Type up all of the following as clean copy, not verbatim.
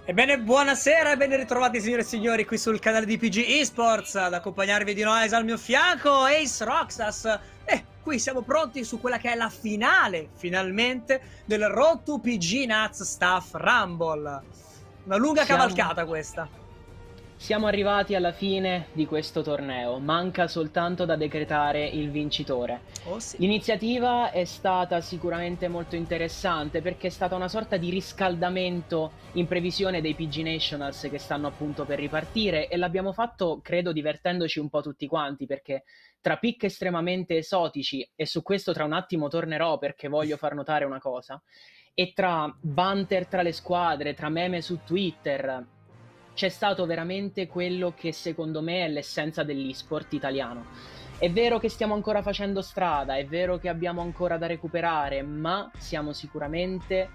Ebbene, buonasera e ben ritrovati signore e signori qui sul canale di PG Esports. Ad accompagnarvi di Noise al mio fianco, Ace Roxas. E qui siamo pronti su quella che è la finale, finalmente, del Road to PG Nuts Staff Rumble. Una lunga cavalcata questa. Siamo arrivati alla fine di questo torneo, manca soltanto da decretare il vincitore. Oh sì. L'iniziativa è stata sicuramente molto interessante perché è stata una sorta di riscaldamento in previsione dei PG Nationals che stanno appunto per ripartire e l'abbiamo fatto, credo, divertendoci un po' tutti quanti perché tra pick estremamente esotici, e su questo tra un attimo tornerò perché voglio far notare una cosa, e tra banter tra le squadre, tra meme su Twitter, c'è stato veramente quello che secondo me è l'essenza dell'esport italiano. È vero che stiamo ancora facendo strada, è vero che abbiamo ancora da recuperare, ma siamo sicuramente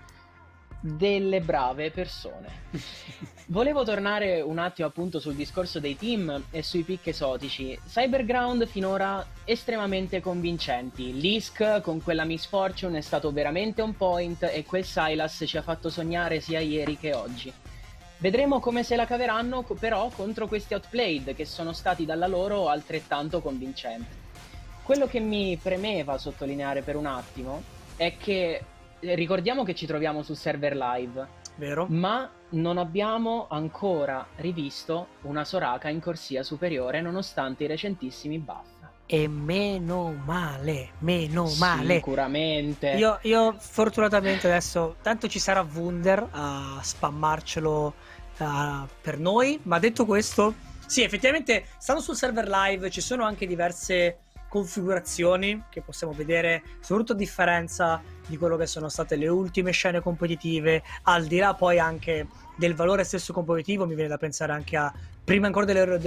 delle brave persone. Volevo tornare un attimo appunto sul discorso dei team e sui pick esotici. Cyberground finora estremamente convincenti. Lisk con quella Miss Fortune è stato veramente on point e quel Silas ci ha fatto sognare sia ieri che oggi. Vedremo come se la caveranno però contro questi Outplayed che sono stati dalla loro altrettanto convincenti. Quello che mi premeva sottolineare per un attimo è che ricordiamo che ci troviamo sul server live, Vero? ma non abbiamo ancora rivisto una Soraka in corsia superiore nonostante i recentissimi buff. E meno male, meno male. Sicuramente. Io fortunatamente adesso tanto ci sarà Wunder a spammarcelo per noi, ma detto questo, sì, effettivamente stando sul server live ci sono anche diverse configurazioni che possiamo vedere, soprattutto a differenza di quello che sono state le ultime scene competitive, al di là poi anche del valore stesso competitivo. Mi viene da pensare anche a prima ancora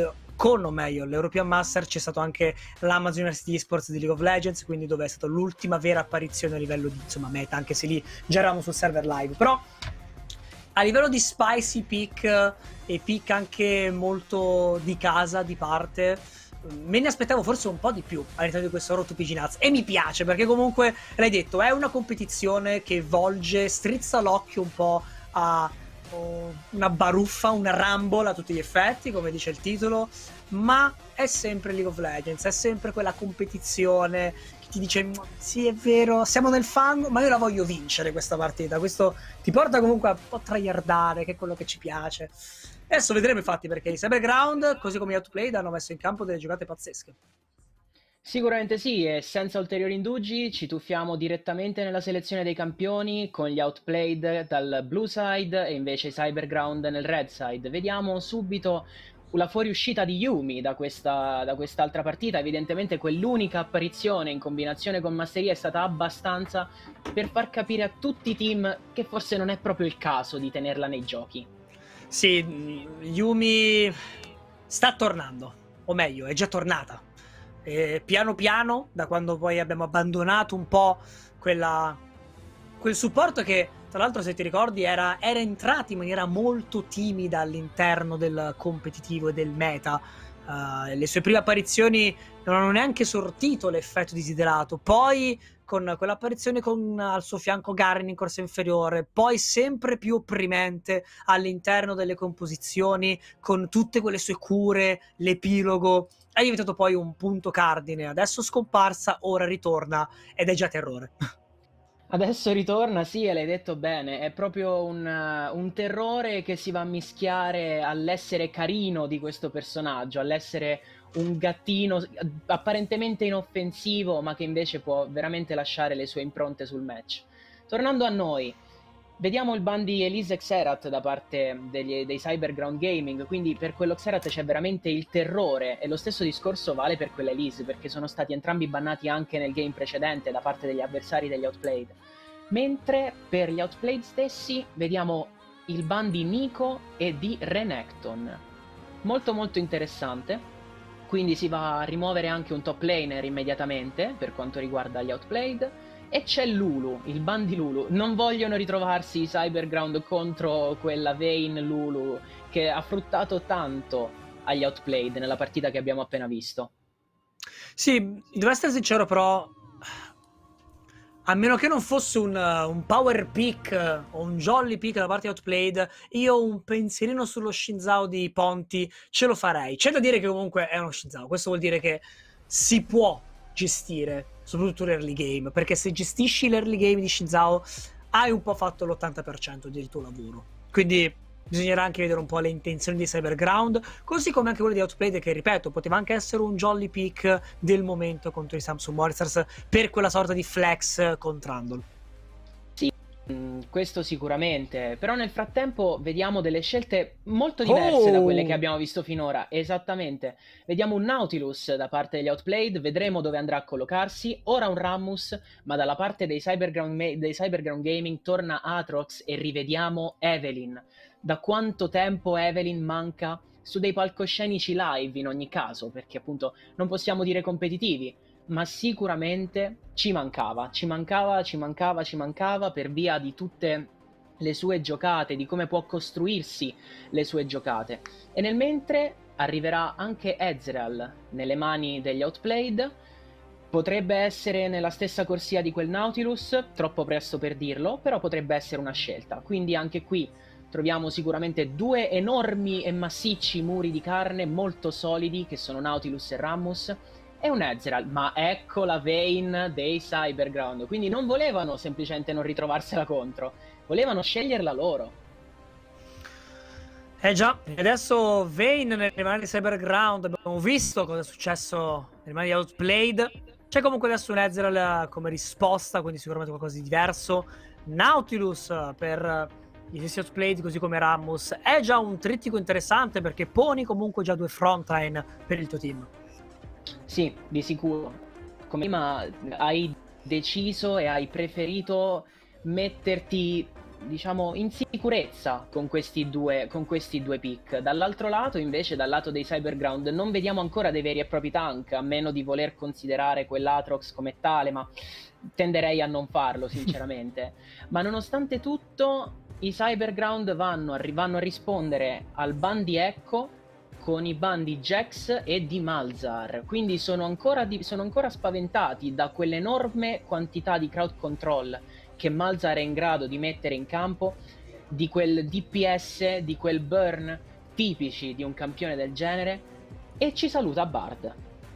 l'European Master c'è stato anche l'Amazon University Esports di League of Legends, quindi dove è stata l'ultima vera apparizione a livello di meta, anche se lì già eravamo sul server live. Però a livello di spicy pick e pick anche molto di casa, di parte, me ne aspettavo forse un po' di più all'interno di questo Road to PG Nuts, e mi piace perché comunque, l'hai detto, è una competizione che volge, strizza l'occhio un po' a una baruffa, una Rumble a tutti gli effetti, come dice il titolo, ma è sempre League of Legends, è sempre quella competizione che ti dice sì, è vero, siamo nel fango, ma io la voglio vincere questa partita. Questo ti porta comunque a un po' tryhardare, che è quello che ci piace. Adesso vedremo infatti, perché i Cyberground, così come gli Outplayed, hanno messo in campo delle giocate pazzesche. Sicuramente sì, e senza ulteriori indugi ci tuffiamo direttamente nella selezione dei campioni con gli Outplayed dal blue side e invece i Cyberground nel red side. Vediamo subito la fuoriuscita di Yumi da quest'altra partita. Evidentemente quell'unica apparizione in combinazione con Masteria è stata abbastanza per far capire a tutti i team che forse non è proprio il caso di tenerla nei giochi. Sì, Yumi sta tornando, o meglio, è già tornata. Piano piano, da quando poi abbiamo abbandonato un po' quel supporto che, tra l'altro, se ti ricordi, era entrato in maniera molto timida all'interno del competitivo e del meta. Le sue prime apparizioni non hanno neanche sortito l'effetto desiderato. Poi, con quell'apparizione con al suo fianco Garen in corsa inferiore, poi sempre più opprimente all'interno delle composizioni, con tutte quelle sue cure, l'epilogo, è diventato poi un punto cardine. Adesso scomparsa, ora ritorna ed è già terrore. Adesso ritorna, sì, e l'hai detto bene, è proprio un terrore che si va a mischiare all'essere carino di questo personaggio, all'essere un gattino apparentemente inoffensivo, ma che invece può veramente lasciare le sue impronte sul match. Tornando a noi, vediamo il ban di Elise Xerath da parte dei Cyberground Gaming, quindi per quello Xerath c'è veramente il terrore, e lo stesso discorso vale per quella Elise, perché sono stati entrambi bannati anche nel game precedente da parte degli avversari degli Outplayed. Mentre per gli Outplayed stessi vediamo il ban di Nico e di Renekton. Molto molto interessante. Quindi si va a rimuovere anche un top laner immediatamente per quanto riguarda gli Outplayed. E c'è Lulu, il ban di Lulu. Non vogliono ritrovarsi i Cyberground contro quella Vayne Lulu che ha fruttato tanto agli Outplayed nella partita che abbiamo appena visto. Sì, devo essere sincero, però A meno che non fosse un power pick o un jolly pick da parte di Outplayed, io un pensierino sullo Shinzao di Ponti ce lo farei. C'è da dire che comunque è uno Shinzao, questo vuol dire che si può gestire, soprattutto l'early game, perché se gestisci l'early game di Shinzao hai un po' fatto l'80% del tuo lavoro. Quindi bisognerà anche vedere un po' le intenzioni di Cyberground, così come anche quello di Outplayed, che ripeto, poteva anche essere un jolly pick del momento contro i Samsung Monsters per quella sorta di flex con Trundle. Questo sicuramente, però nel frattempo vediamo delle scelte molto diverse da quelle che abbiamo visto finora. Esattamente, vediamo un Nautilus da parte degli Outplayed, vedremo dove andrà a collocarsi, ora un Rammus, ma dalla parte dei Cyberground Gaming torna Aatrox e rivediamo Evelynn. Da quanto tempo Evelynn manca su dei palcoscenici live in ogni caso, perché appunto non possiamo dire competitivi, ma sicuramente ci mancava per via di tutte le sue giocate, di come può costruirsi le sue giocate. E nel mentre arriverà anche Ezreal nelle mani degli Outplayed, potrebbe essere nella stessa corsia di quel Nautilus, troppo presto per dirlo, però potrebbe essere una scelta. Quindi anche qui troviamo sicuramente due enormi e massicci muri di carne molto solidi che sono Nautilus e Rammus, e un Ezreal, ma ecco la Vayne dei Cyberground, quindi non volevano semplicemente non ritrovarsela contro, volevano sceglierla loro. Già, e adesso Vayne nelle mani di Cyberground, abbiamo visto cosa è successo nelle mani di Outplayed, c'è comunque adesso un Ezreal come risposta, quindi sicuramente qualcosa di diverso. Nautilus per gli stessi Outplayed, così come Rammus, è già un trittico interessante perché poni comunque già due frontline per il tuo team. Sì, di sicuro. Come prima hai deciso e hai preferito metterti, diciamo, in sicurezza con questi due pick. Dall'altro lato, invece, dal lato dei Cyberground, non vediamo ancora dei veri e propri tank, a meno di voler considerare quell'Aatrox come tale, ma tenderei a non farlo, sinceramente. Ma nonostante tutto, i Cyberground vanno a rispondere al ban di Echo con i ban di Jax e di Malzahar, quindi sono ancora spaventati da quell'enorme quantità di crowd control che Malzahar è in grado di mettere in campo, di quel DPS, di quel burn tipici di un campione del genere, e ci saluta Bard.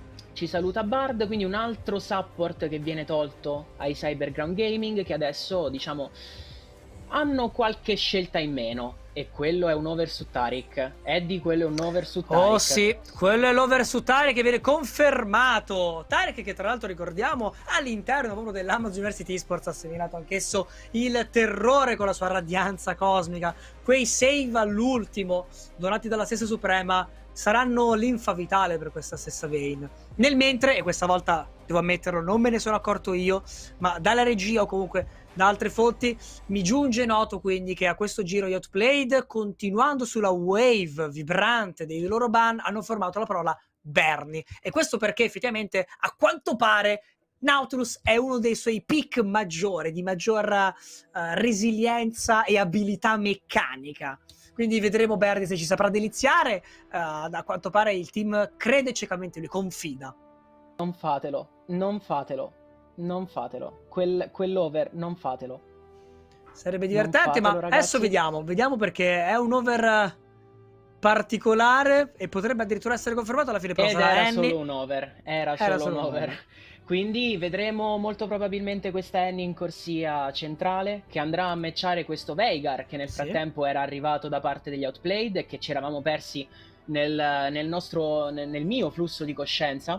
Quindi un altro support che viene tolto ai Cyberground Gaming, che adesso, diciamo, hanno qualche scelta in meno. E quello è un over su Taric. Eddie, quello è un over su Taric. Oh sì, quello è l'over su Taric che viene confermato. Taric, che tra l'altro ricordiamo all'interno proprio dell'Amazon University Esports ha seminato anch'esso il terrore con la sua radianza cosmica. Quei save all'ultimo donati dalla stessa Suprema saranno linfa vitale per questa stessa Vayne. Nel mentre, e questa volta devo ammetterlo, non me ne sono accorto io, ma dalla regia o comunque da altre fonti mi giunge noto quindi che a questo giro gli Outplayed, continuando sulla wave vibrante dei loro ban, hanno formato la parola Bernie. E questo perché effettivamente a quanto pare Nautilus è uno dei suoi pick maggiori, di maggior resilienza e abilità meccanica. Quindi vedremo Bernie se ci saprà deliziare. A quanto pare il team crede ciecamente, lui confida. Non fatelo. Quell'over, non fatelo. Sarebbe divertente, ma ragazzi. adesso vediamo perché è un over particolare e potrebbe addirittura essere confermato alla fine. Ed era solo un over, era solo un over. Quindi vedremo molto probabilmente questa Annie in corsia centrale, che andrà a matchare questo Veigar, che nel frattempo era arrivato da parte degli Outplayed e che ci eravamo persi nel mio flusso di coscienza.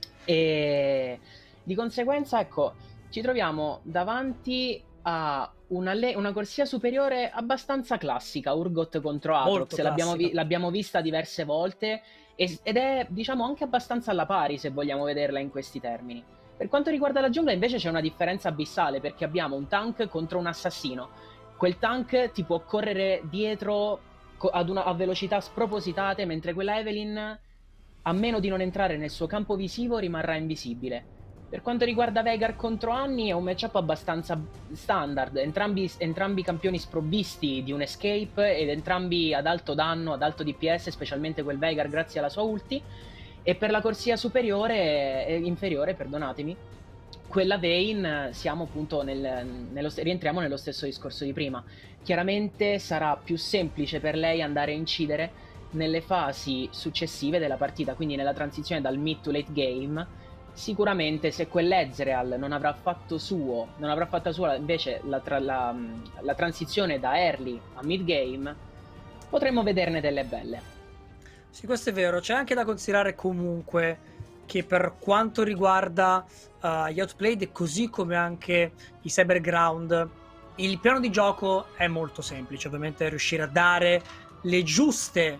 E di conseguenza, ecco, ci troviamo davanti a una corsia superiore abbastanza classica, Urgot contro Aatrox. L'abbiamo vista diverse volte ed è, diciamo, anche abbastanza alla pari, se vogliamo vederla in questi termini. Per quanto riguarda la giungla, invece, c'è una differenza abissale, perché abbiamo un tank contro un assassino. Quel tank ti può correre dietro a velocità spropositate, mentre quella Evelynn, a meno di non entrare nel suo campo visivo, rimarrà invisibile. Per quanto riguarda Veigar contro Annie, è un matchup abbastanza standard, entrambi campioni sprovvisti di un escape ed entrambi ad alto danno, ad alto DPS, specialmente quel Veigar grazie alla sua ulti. E per la corsia inferiore, perdonatemi, quella Vayne siamo appunto rientriamo nello stesso discorso di prima. Chiaramente sarà più semplice per lei andare a incidere nelle fasi successive della partita, quindi nella transizione dal mid to late game. Sicuramente se quell'Ezreal non avrà fatto sua invece la transizione da early a mid game, potremmo vederne delle belle. Sì, questo è vero. C'è anche da considerare comunque che per quanto riguarda gli Outplayed, così come anche i Cyberground, il piano di gioco è molto semplice. Ovviamente riuscire a dare le giuste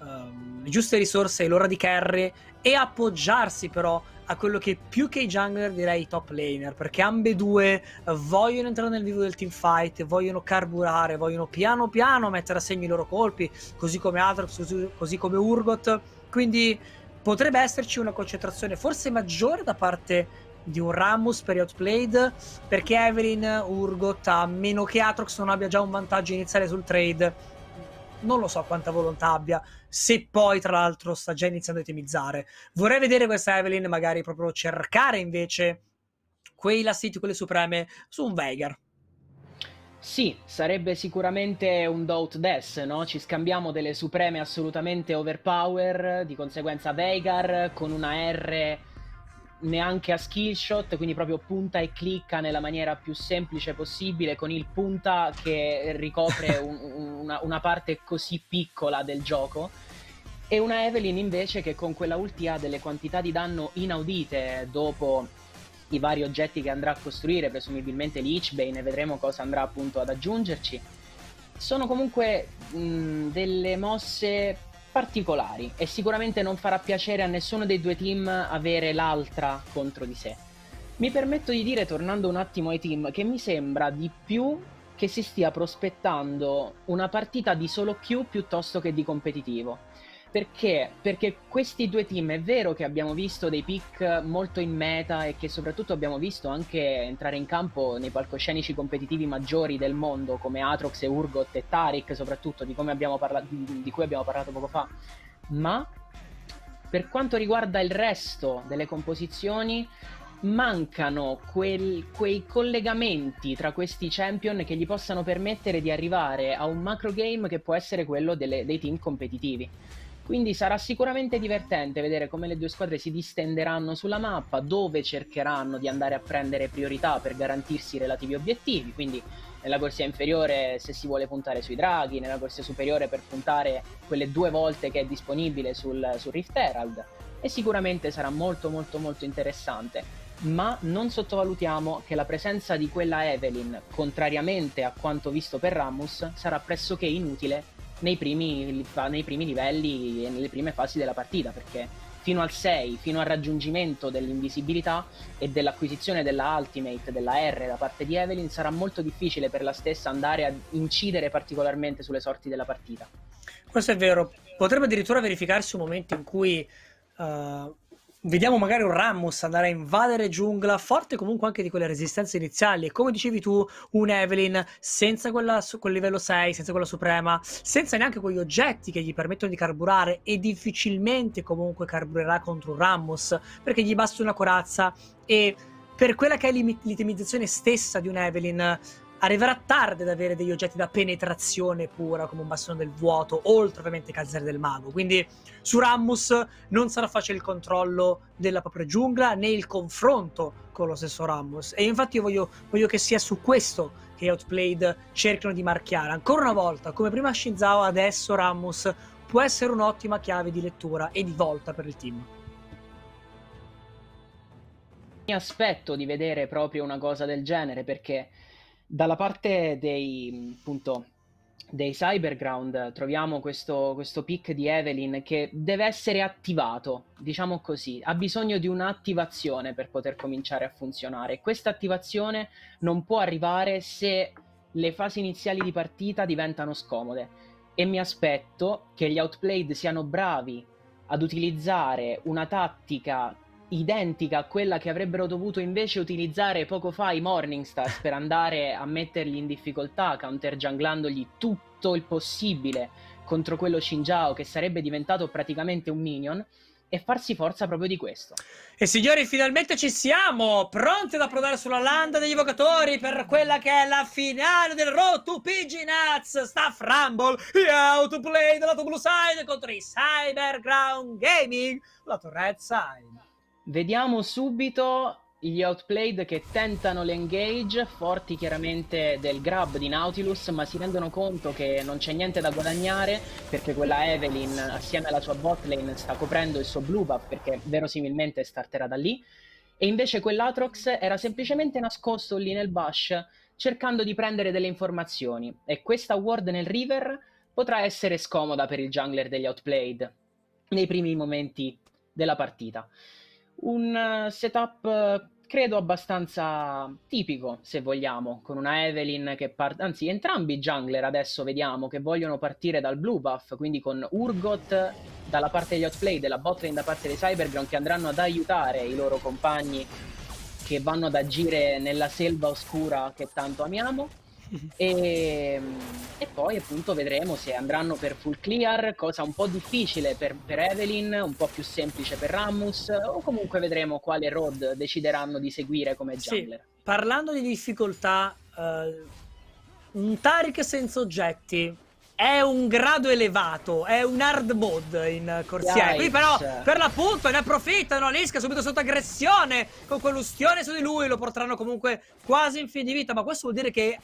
risorse ai loro di carry e appoggiarsi però a quello che più che i jungler direi i top laner, perché ambedue vogliono entrare nel vivo del teamfight, vogliono carburare, vogliono piano piano mettere a segno i loro colpi, così come Aatrox, così come Urgot. Quindi potrebbe esserci una concentrazione forse maggiore da parte di un Rammus per Outplayed, perché Evelynn, Urgot, a meno che Aatrox non abbia già un vantaggio iniziale sul trade, non lo so quanta volontà abbia, se poi tra l'altro sta già iniziando a itemizzare. Vorrei vedere questa Evelynn magari proprio cercare invece quei lastiti, quelle supreme su un Veigar. Sì, sarebbe sicuramente un Doubt Death, no? Ci scambiamo delle supreme assolutamente overpower, di conseguenza Veigar con una R neanche a skill shot, quindi proprio punta e clicca nella maniera più semplice possibile, con il punta che ricopre una parte così piccola del gioco. E una Evelynn invece che con quella ulti ha delle quantità di danno inaudite dopo i vari oggetti che andrà a costruire, presumibilmente Lichbane, e vedremo cosa andrà appunto ad aggiungerci. Sono comunque delle mosse particolari e sicuramente non farà piacere a nessuno dei due team avere l'altra contro di sé. Mi permetto di dire, tornando un attimo ai team, che mi sembra di più che si stia prospettando una partita di solo queue piuttosto che di competitivo. Perché? Perché questi due team è vero che abbiamo visto dei pick molto in meta e che soprattutto abbiamo visto anche entrare in campo nei palcoscenici competitivi maggiori del mondo come Aatrox e Urgot e Taric, soprattutto di cui abbiamo parlato poco fa. Ma per quanto riguarda il resto delle composizioni mancano quei collegamenti tra questi champion che gli possano permettere di arrivare a un macro game che può essere quello dei team competitivi. Quindi sarà sicuramente divertente vedere come le due squadre si distenderanno sulla mappa, dove cercheranno di andare a prendere priorità per garantirsi i relativi obiettivi, quindi nella corsia inferiore se si vuole puntare sui draghi, nella corsia superiore per puntare quelle 2 volte che è disponibile sul Rift Herald, e sicuramente sarà molto molto molto interessante. Ma non sottovalutiamo che la presenza di quella Evelynn, contrariamente a quanto visto per Rammus, sarà pressoché inutile nei primi livelli e nelle prime fasi della partita, perché fino al 6, fino al raggiungimento dell'invisibilità e dell'acquisizione della ultimate, della R da parte di Evelynn, sarà molto difficile per la stessa andare a incidere particolarmente sulle sorti della partita. Questo è vero. Potrebbe addirittura verificarsi un momento in cui vediamo magari un Rammus andare a invadere giungla, forte comunque anche di quelle resistenze iniziali, e come dicevi tu, un Evelynn senza quel livello 6, senza quella suprema, senza neanche quegli oggetti che gli permettono di carburare, e difficilmente comunque carburerà contro un Rammus, perché gli basta una corazza, e per quella che è l'itemizzazione stessa di un Evelynn arriverà tardi ad avere degli oggetti da penetrazione pura come un bastone del vuoto, oltre ovviamente Calzare del Mago. Quindi su Rammus non sarà facile il controllo della propria giungla né il confronto con lo stesso Rammus, e infatti io voglio che sia su questo che Outplayed cercano di marchiare ancora una volta, come prima Xin Zhao, adesso Rammus può essere un'ottima chiave di lettura e di volta per il team. Mi aspetto di vedere proprio una cosa del genere, perché dalla parte appunto, dei Cyberground troviamo questo pick di Evelynn che deve essere attivato, diciamo così, ha bisogno di un'attivazione per poter cominciare a funzionare. Questa attivazione non può arrivare se le fasi iniziali di partita diventano scomode, e mi aspetto che gli Outplayed siano bravi ad utilizzare una tattica identica a quella che avrebbero dovuto invece utilizzare poco fa i Morningstars per andare a metterli in difficoltà, counterjunglandogli tutto il possibile contro quello Xin Zhao che sarebbe diventato praticamente un minion, e farsi forza proprio di questo. E signori, finalmente ci siamo, pronti ad approdare sulla landa degli evocatori per quella che è la finale del Road to PG Nuts Staff Rumble e Autoplay della Blue Side contro i Cyberground Gaming, la Red Side. Vediamo subito gli Outplayed che tentano l'engage, forti chiaramente del grab di Nautilus, ma si rendono conto che non c'è niente da guadagnare perché quella Evelynn assieme alla sua botlane sta coprendo il suo blue buff perché verosimilmente starterà da lì, e invece quell'Atrox era semplicemente nascosto lì nel bush cercando di prendere delle informazioni, e questa ward nel river potrà essere scomoda per il jungler degli Outplayed nei primi momenti della partita. Un setup credo abbastanza tipico, se vogliamo, con una Evelynn che parte, anzi entrambi i jungler adesso vediamo che vogliono partire dal blue buff, quindi con Urgot dalla parte degli Outplay, della botlane da parte dei Cyberground, che andranno ad aiutare i loro compagni che vanno ad agire nella selva oscura che tanto amiamo. E poi appunto vedremo se andranno per full clear, cosa un po' difficile per Evelynn, un po' più semplice per Rammus, o comunque vedremo quale road decideranno di seguire come jungler. Sì, parlando di difficoltà, un Taric senza oggetti è un grado elevato, è un hard mode in corsia. Qui però per l'appunto ne approfittano, Liska subito sotto aggressione con quell'ustione su di lui, lo porteranno comunque quasi in fine di vita, ma questo vuol dire che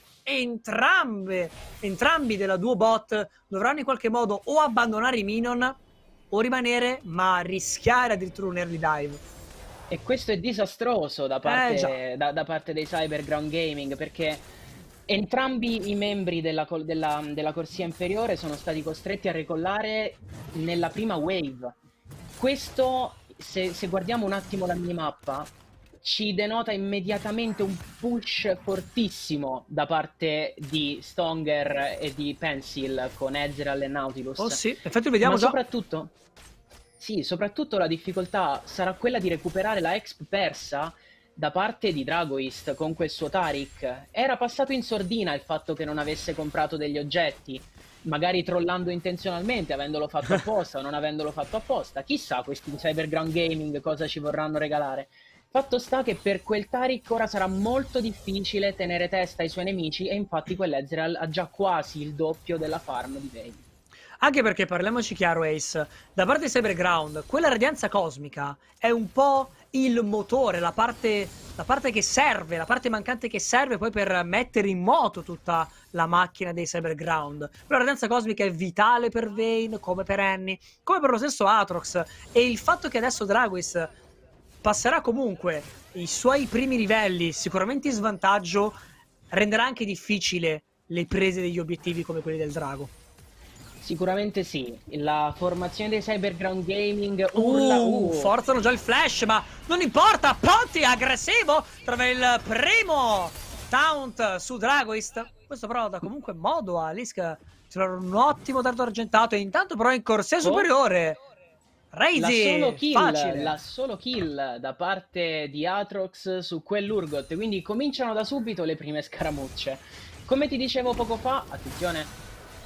entrambi della duo bot dovranno in qualche modo o abbandonare i minion o rimanere, ma rischiare addirittura un early dive. E questo è disastroso da parte, da parte dei Cyberground Gaming, perché entrambi i membri della corsia inferiore sono stati costretti a recollare nella prima wave. Questo, se guardiamo un attimo la minimappa, ci denota immediatamente un push fortissimo da parte di Stonger e di Pencil con Ezreal e Nautilus. Oh sì, infatti vediamo. Ma soprattutto, sì, soprattutto la difficoltà sarà quella di recuperare la exp persa da parte di Dragoist con quel suo Taric. Era passato in sordina il fatto che non avesse comprato degli oggetti, magari trollando intenzionalmente, avendolo fatto apposta o non avendolo fatto apposta. Chissà questi Cyberground Gaming cosa ci vorranno regalare. Fatto sta che per quel Taric ora sarà molto difficile tenere testa ai suoi nemici, e infatti quell'Ezreal ha già quasi il doppio della farm di Vayne. Anche perché, parliamoci chiaro Ace, da parte di Cyberground, quella radianza cosmica è un po' il motore, la parte che serve, la parte mancante che serve poi per mettere in moto tutta la macchina dei Cyberground. Però la radianza cosmica è vitale per Vayne, come per Annie, come per lo stesso Aatrox, e il fatto che adesso Dragoist passerà comunque i suoi primi livelli sicuramente in svantaggio renderà anche difficile le prese degli obiettivi come quelli del Drago. Sicuramente sì, la formazione dei Cyberground Gaming forzano già il flash, ma non importa, pronti, aggressivo, trova il primo taunt su Dragoist. Questo però dà comunque modo a Lisk trovare un ottimo dardo argentato, e intanto però in corsia superiore Razy, la solo kill da parte di Aatrox su quell'Urgot, quindi cominciano da subito le prime scaramucce. Come ti dicevo poco fa, attenzione,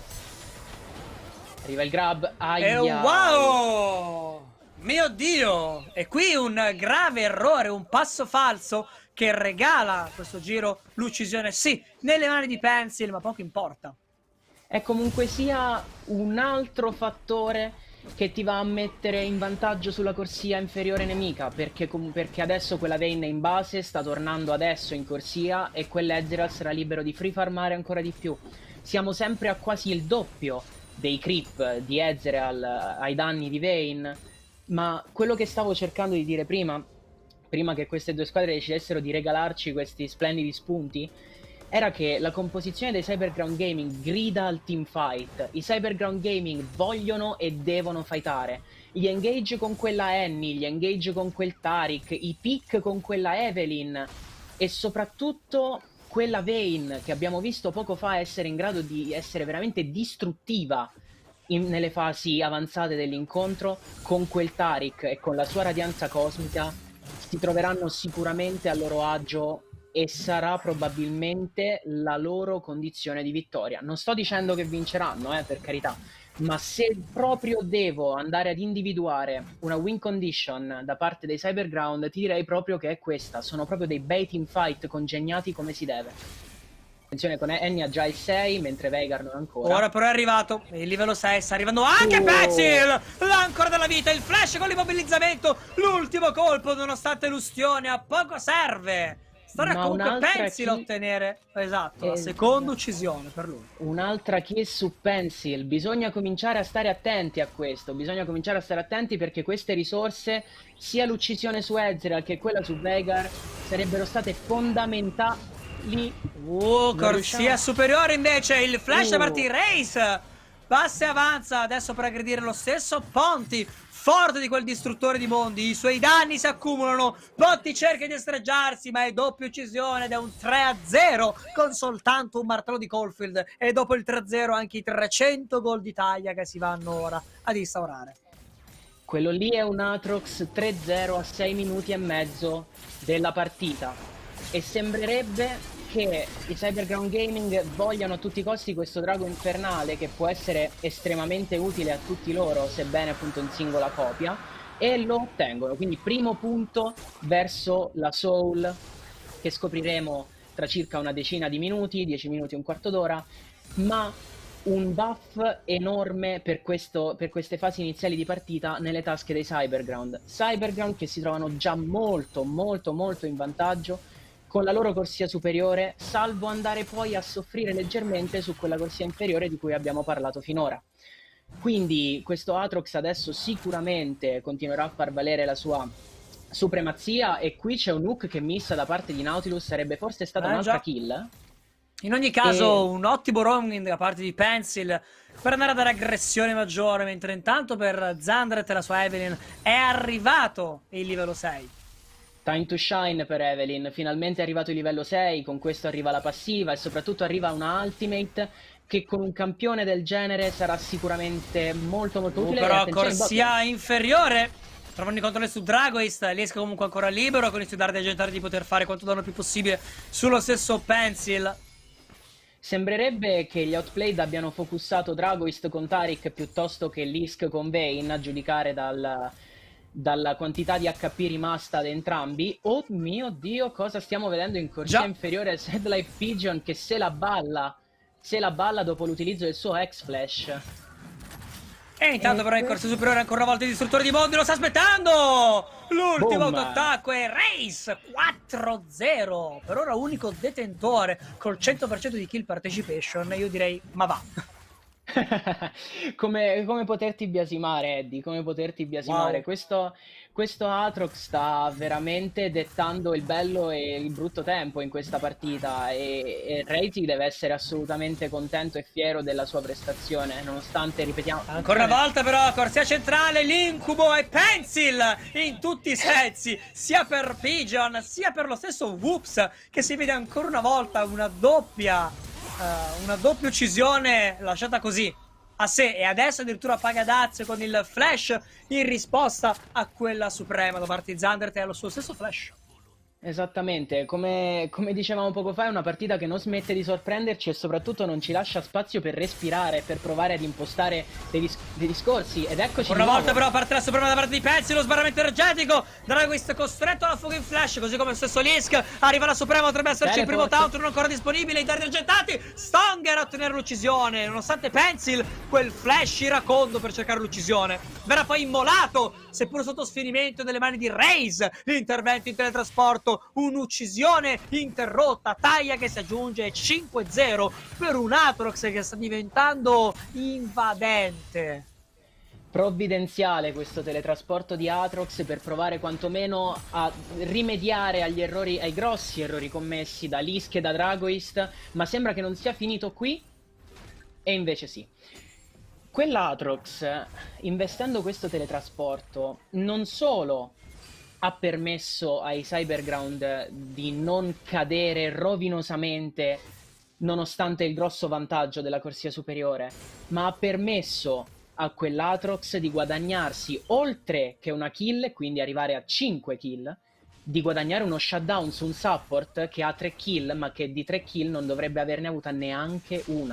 arriva il grab. E wow! Mio Dio! E qui un grave errore, un passo falso che regala questo giro l'uccisione, sì, nelle mani di Pencil, ma poco importa. È comunque sia un altro fattore che ti va a mettere in vantaggio sulla corsia inferiore nemica, perché adesso quella Vayne in base sta tornando adesso in corsia e quell'Ezreal sarà libero di free farmare ancora di più. Siamo sempre a quasi il doppio dei creep di Ezreal ai danni di Vayne, ma quello che stavo cercando di dire prima che queste due squadre decidessero di regalarci questi splendidi spunti, era che la composizione dei Cyberground Gaming grida al teamfight. I Cyberground Gaming vogliono e devono fightare. Gli engage con quella Annie, gli engage con quel Taric, i pick con quella Evelynn e soprattutto quella Vayne che abbiamo visto poco fa essere in grado di essere veramente distruttiva nelle fasi avanzate dell'incontro. Con quel Taric e con la sua radianza cosmica si troveranno sicuramente a loro agio e sarà probabilmente la loro condizione di vittoria. Non sto dicendo che vinceranno, per carità, ma se proprio devo andare ad individuare una win condition da parte dei Cyberground, ti direi proprio che è questa. Sono proprio dei bait in fight congegnati come si deve. Attenzione, con Annie ha già il 6, mentre Veigar non ancora. Ora però è arrivato il livello 6, sta arrivando anche Pencil! L'ancora della vita, il flash con l'immobilizzamento, l'ultimo colpo nonostante l'ustione, a poco serve! Starà comunque Pencil a ottenere, esatto, la seconda uccisione per lui. Un'altra kill su Pencil, bisogna cominciare a stare attenti a questo, bisogna cominciare a stare attenti perché queste risorse, sia l'uccisione su Ezreal che quella su Veigar, sarebbero state fondamentali. Corsia superiore invece, il flash da parte di Raze, passa e avanza adesso per aggredire lo stesso Ponti, forte di quel distruttore di mondi, i suoi danni si accumulano, Ponti cerca di estreggiarsi ma è doppia uccisione ed è un 3-0 con soltanto un martello di Caulfield e dopo il 3-0 anche i 300 gol d'Italia che si vanno ora ad instaurare. Quello lì è un Aatrox 3-0 a 6 minuti e mezzo della partita e sembrerebbe che i Cyberground Gaming vogliano a tutti i costi questo drago infernale che può essere estremamente utile a tutti loro, sebbene appunto in singola copia, e lo ottengono. Quindi primo punto verso la Soul, che scopriremo tra circa una decina di minuti, 10 minuti, un quarto d'ora, ma un buff enorme per queste fasi iniziali di partita nelle tasche dei Cyberground. Cyberground che si trovano già molto in vantaggio con la loro corsia superiore, salvo andare poi a soffrire leggermente su quella corsia inferiore di cui abbiamo parlato finora. Quindi questo Aatrox adesso sicuramente continuerà a far valere la sua supremazia e qui c'è un hook che missa da parte di Nautilus, sarebbe forse stata un'altra kill. In ogni caso un ottimo roaming da parte di Pencil per andare a dare aggressione maggiore, mentre intanto per Zandret e la sua Evelynn è arrivato il livello 6. Time to shine per Evelynn, finalmente è arrivato il livello 6, con questo arriva la passiva e soprattutto arriva una ultimate che con un campione del genere sarà sicuramente molto utile. Però corsia inferiore, trovando i controlli su Dragoist, Lisk comunque ancora libero con i suoi dardi agentari di poter fare quanto danno più possibile sullo stesso Pencil. Sembrerebbe che gli Outplayed abbiano focussato Dragoist con Taric piuttosto che Lisk con Vayne, a giudicare dalla quantità di HP rimasta ad entrambi. Oh mio Dio, cosa stiamo vedendo in corsia inferiore? Sadlife Pigeon che se la balla dopo l'utilizzo del suo X-Flash. E intanto però in corsia superiore ancora una volta il distruttore di mondi lo sta aspettando! L'ultimo autoattacco è Raze 4-0, per ora unico detentore col 100% di kill participation, io direi ma va. come poterti biasimare, Eddie, come poterti biasimare. Questo Aatrox sta veramente dettando il bello e il brutto tempo in questa partita e Raze deve essere assolutamente contento e fiero della sua prestazione, nonostante, ripetiamo, ancora una volta però corsia centrale, l'incubo e Pencil in tutti i sensi, sia per Pigeon sia per lo stesso Whoops, che si vede ancora una volta una doppia uccisione lasciata così a sé, e adesso addirittura paga dazio con il flash in risposta a quella suprema da parte di Zandert e allo suo stesso flash. Esattamente, come dicevamo poco fa, è una partita che non smette di sorprenderci e soprattutto non ci lascia spazio per respirare, per provare ad impostare dei discorsi. Ed eccoci una volta però parte la suprema da parte di Pencil, lo sbarramento energetico, Dragoist costretto alla fuga in flash, così come lo stesso Lisk. Arriva la suprema, potrebbe esserci il primo taunt non ancora disponibile, i dardi argentati, Stonger a ottenere l'uccisione, nonostante Pencil quel flash iracondo per cercare l'uccisione. Verrà poi immolato, seppur sotto sfinimento nelle mani di Raze, l'intervento in teletrasporto, un'uccisione interrotta, Taglia che si aggiunge 5-0 per un Aatrox che sta diventando invadente. Provvidenziale questo teletrasporto di Aatrox per provare quantomeno a rimediare agli errori, ai grossi errori commessi da Lisk e da Dragoist, ma sembra che non sia finito qui, e invece sì. Quell'Aatrox, investendo questo teletrasporto, non solo ha permesso ai Cyberground di non cadere rovinosamente nonostante il grosso vantaggio della corsia superiore, ma ha permesso a quell'Aatrox di guadagnarsi oltre che una kill, quindi arrivare a 5 kill, di guadagnare uno shutdown su un support che ha 3 kill, ma che di 3 kill non dovrebbe averne avuta neanche una.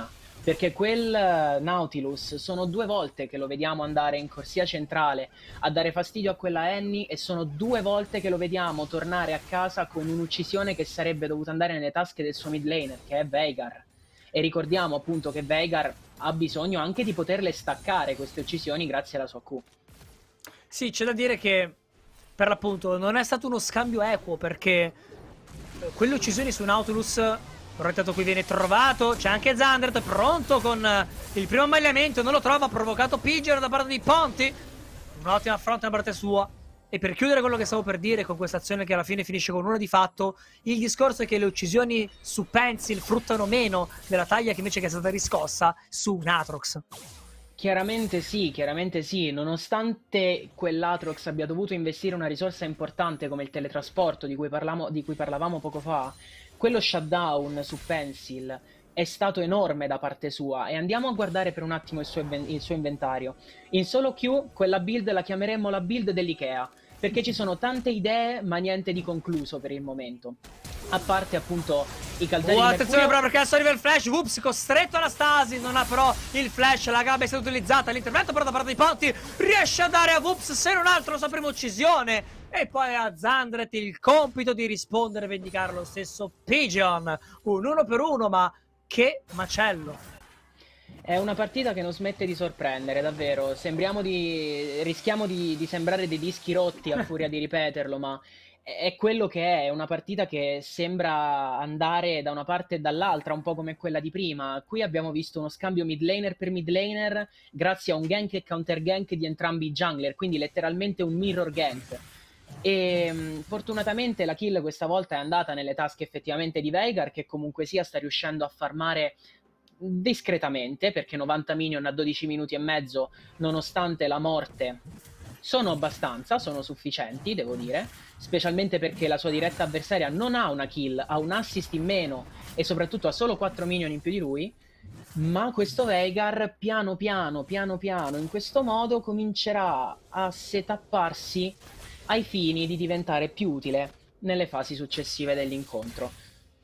perché quel Nautilus sono 2 volte che lo vediamo andare in corsia centrale a dare fastidio a quella Annie, e sono 2 volte che lo vediamo tornare a casa con un'uccisione che sarebbe dovuta andare nelle tasche del suo mid laner, che è Veigar. E ricordiamo appunto che Veigar ha bisogno anche di poterle staccare queste uccisioni grazie alla sua Q. Sì, c'è da dire che per l'appunto non è stato uno scambio equo, perché quelle uccisioni su Nautilus, Rottato qui viene trovato, c'è anche Zandret pronto con il primo ammagliamento, non lo trova, ha provocato Pigeon da parte di Ponti, un'ottima affronta da parte sua. E per chiudere quello che stavo per dire con questa azione che alla fine finisce con una di fatto, il discorso è che le uccisioni su Pencil fruttano meno della taglia che invece che è stata riscossa su Natrox. Chiaramente sì, nonostante quell'Atrox abbia dovuto investire una risorsa importante come il teletrasporto di cui parlavamo poco fa, quello shutdown su Pencil è stato enorme da parte sua, e andiamo a guardare per un attimo il suo inventario. In solo Q quella build la chiameremmo la build dell'Ikea, perché ci sono tante idee ma niente di concluso per il momento. A parte appunto i calzari di attenzione Mercurio. però, perché adesso arriva il flash. Whoops, costretto alla stasi, non ha però il flash, la gabbia è stata utilizzata, l'intervento però da parte di Ponti riesce a dare a Whoops se non altro la sua prima uccisione. E poi a Zandret il compito di rispondere e vendicare lo stesso Pigeon. Un 1 per 1, ma che macello. È una partita che non smette di sorprendere, davvero. Rischiamo di sembrare dei dischi rotti a furia di ripeterlo, ma è quello che è una partita che sembra andare da una parte e dall'altra, un po' come quella di prima. Qui abbiamo visto uno scambio mid laner per mid laner grazie a un gank e counter gank di entrambi i jungler, quindi letteralmente un mirror gank. E fortunatamente la kill questa volta è andata nelle tasche effettivamente di Veigar, che comunque sia sta riuscendo a farmare discretamente, perché 90 minion a 12 minuti e mezzo, nonostante la morte, sono sufficienti, devo dire, specialmente perché la sua diretta avversaria non ha una kill, ha un assist in meno e soprattutto ha solo 4 minion in più di lui. Ma questo Veigar piano piano in questo modo comincerà a setapparsi ai fini di diventare più utile nelle fasi successive dell'incontro.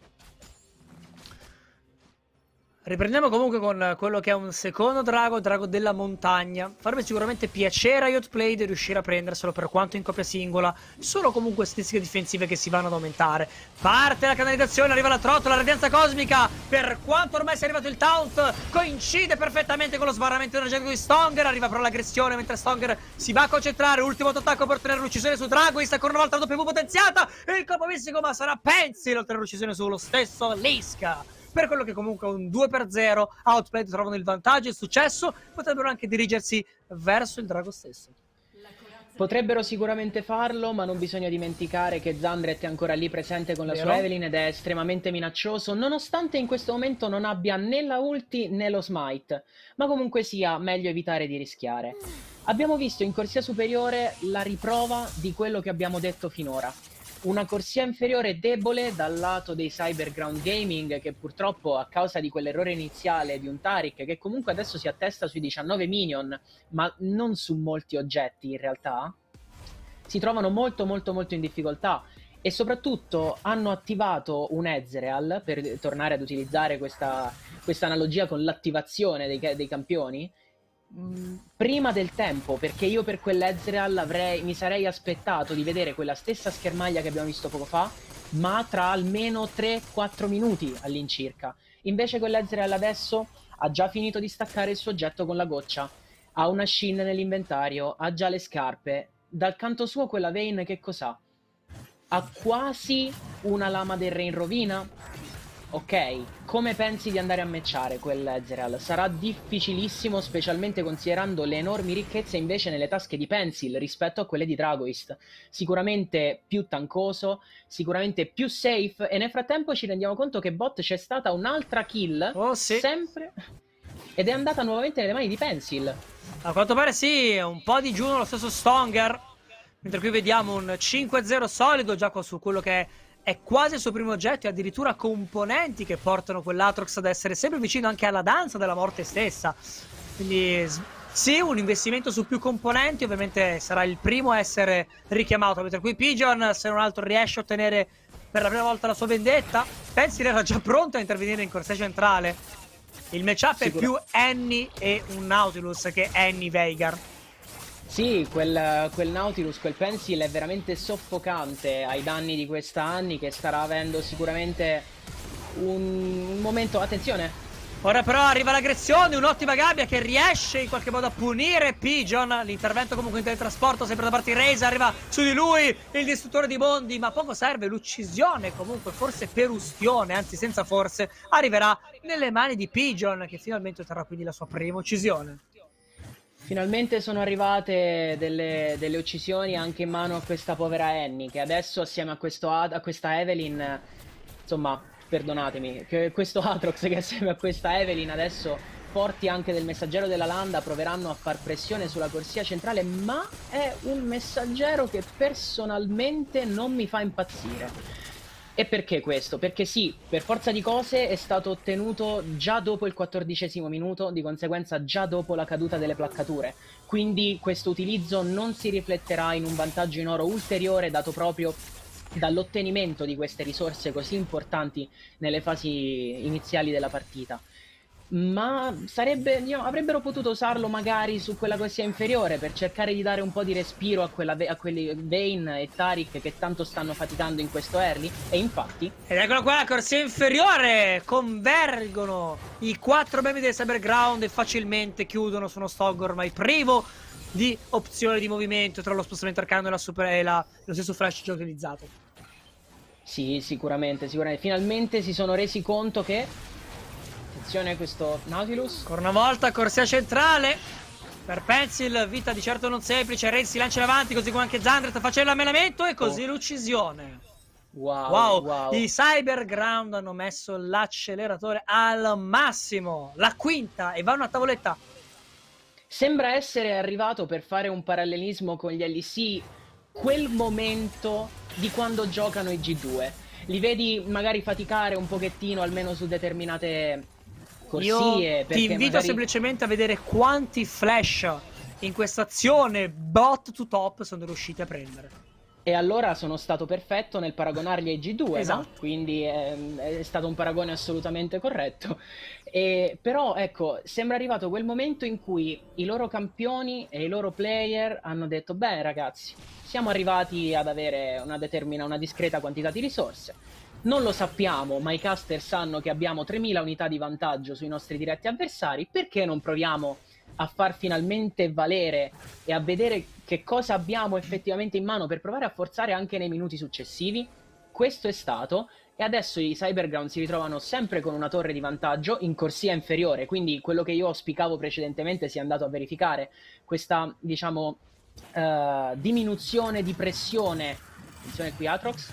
Riprendiamo comunque con quello che è un secondo drago della montagna. Farebbe sicuramente piacere a Yachtplay di riuscire a prenderselo, per quanto in coppia singola. Sono comunque statistiche difensive che si vanno ad aumentare. Parte la canalizzazione, arriva la trottola, la radianza cosmica. Per quanto ormai sia arrivato il taunt, coincide perfettamente con lo sbarramento energetico di Stonger. Arriva però l'aggressione mentre Stonger si va a concentrare. Ultimo attacco per ottenere l'uccisione su Dragoist, ancora una volta la W potenziata. E il colpo mistico, ma sarà Pencil a ottenere l'uccisione sullo stesso Liska. Per quello che comunque è un 2-0, Outplayed trovano il vantaggio e il successo, potrebbero anche dirigersi verso il drago stesso. Potrebbero sicuramente farlo, ma non bisogna dimenticare che Zandret è ancora lì presente con la sua Evelynn ed è estremamente minaccioso, nonostante in questo momento non abbia né la ulti né lo smite, ma comunque sia meglio evitare di rischiare. Abbiamo visto in corsia superiore la riprova di quello che abbiamo detto finora. Una corsia inferiore debole dal lato dei Cyberground Gaming, che purtroppo a causa di quell'errore iniziale di un Taric, che comunque adesso si attesta sui 19 minion, ma non su molti oggetti in realtà, si trovano molto in difficoltà, e soprattutto hanno attivato un Ezreal, per tornare ad utilizzare questa analogia con l'attivazione dei campioni, prima del tempo, perché io per quell'Ezreal mi sarei aspettato di vedere quella stessa schermaglia che abbiamo visto poco fa, ma tra almeno 3-4 minuti all'incirca. Invece quell'Ezreal adesso ha già finito di staccare il suo oggetto con la goccia, ha una Shin nell'inventario, ha già le scarpe. Dal canto suo quella Vayne che cos'ha? Ha quasi una lama del re in rovina. Ok, come pensi di andare a matchare quell'Ezreal? Sarà difficilissimo, specialmente considerando le enormi ricchezze invece nelle tasche di Pencil rispetto a quelle di Dragoist. Sicuramente più tancoso, sicuramente più safe, e nel frattempo ci rendiamo conto che bot c'è stata un'altra kill, sì, sempre, ed è andata nuovamente nelle mani di Pencil. A quanto pare sì, un po' di giù lo stesso Stonger, mentre qui vediamo un 5-0 solido già su quello che è quasi il suo primo oggetto, e addirittura componenti che portano quell'Atrox ad essere sempre vicino anche alla danza della morte stessa. Quindi sì, un investimento su più componenti, ovviamente sarà il primo a essere richiamato, mentre qui Pigeon, se non altro, riesce a ottenere per la prima volta la sua vendetta. Pencil era già pronto a intervenire in corsia centrale, Il matchup è più Annie e un Nautilus che Annie Veigar. Sì, quel Nautilus, quel Pencil è veramente soffocante ai danni di questa Annie, che starà avendo sicuramente un momento... Attenzione! Ora però arriva l'aggressione, un'ottima gabbia che riesce in qualche modo a punire Pigeon. L'intervento comunque in teletrasporto sempre da parte di Raze, arriva su di lui il distruttore di mondi, ma poco serve, l'uccisione comunque forse per ustione, anzi senza forse, arriverà nelle mani di Pigeon, che finalmente otterrà quindi la sua prima uccisione. Finalmente sono arrivate delle uccisioni anche in mano a questa povera Annie, che adesso assieme a questa Evelyn, insomma, perdonatemi, che questo Aatrox che assieme a questa Evelyn adesso forti anche del messaggero della landa proveranno a far pressione sulla corsia centrale, ma è un messaggero che personalmente non mi fa impazzire. E perché questo? Perché sì, per forza di cose è stato ottenuto già dopo il 14° minuto, di conseguenza già dopo la caduta delle placcature. Quindi questo utilizzo non si rifletterà in un vantaggio in oro ulteriore dato proprio dall'ottenimento di queste risorse così importanti nelle fasi iniziali della partita. Ma avrebbero potuto usarlo magari su quella corsia inferiore per cercare di dare un po' di respiro a quelli Vayne e Taric che tanto stanno faticando in questo early, e infatti... Ed eccola qua, la corsia inferiore, convergono i 4 membri del Cyberground e facilmente chiudono su uno Stog ormai privo di opzione di movimento tra lo spostamento arcano e lo stesso flash già utilizzato. Sì, sicuramente. Finalmente si sono resi conto che... Attenzione questo Nautilus. Ancora una volta corsia centrale per Pencil, vita di certo non semplice. Raze si lancia in avanti, così come anche Zandret facendo l'ammenamento e così l'uccisione. Wow. I Cyberground hanno messo l'acceleratore al massimo, la quinta, e vanno a tavoletta. Sembra essere arrivato, per fare un parallelismo con gli LEC, quel momento di quando giocano i G2. Li vedi magari faticare un pochettino, almeno su determinate corsie. Io ti invito semplicemente a vedere quanti flash in questa azione bot to top sono riusciti a prendere. E allora sono stato perfetto nel paragonarli ai G2, esatto. No? Quindi è stato un paragone assolutamente corretto. Però ecco, sembra arrivato quel momento in cui i loro campioni e i loro player hanno detto: beh ragazzi, siamo arrivati ad avere una discreta quantità di risorse. Non lo sappiamo, ma i caster sanno che abbiamo 3000 unità di vantaggio sui nostri diretti avversari. Perché non proviamo a far finalmente valere e a vedere che cosa abbiamo effettivamente in mano per provare a forzare anche nei minuti successivi? Questo è stato, e adesso i Cyberground si ritrovano sempre con una torre di vantaggio in corsia inferiore, quindi quello che io auspicavo precedentemente si è andato a verificare, questa, diciamo, diminuzione di pressione. Attenzione qui Aatrox.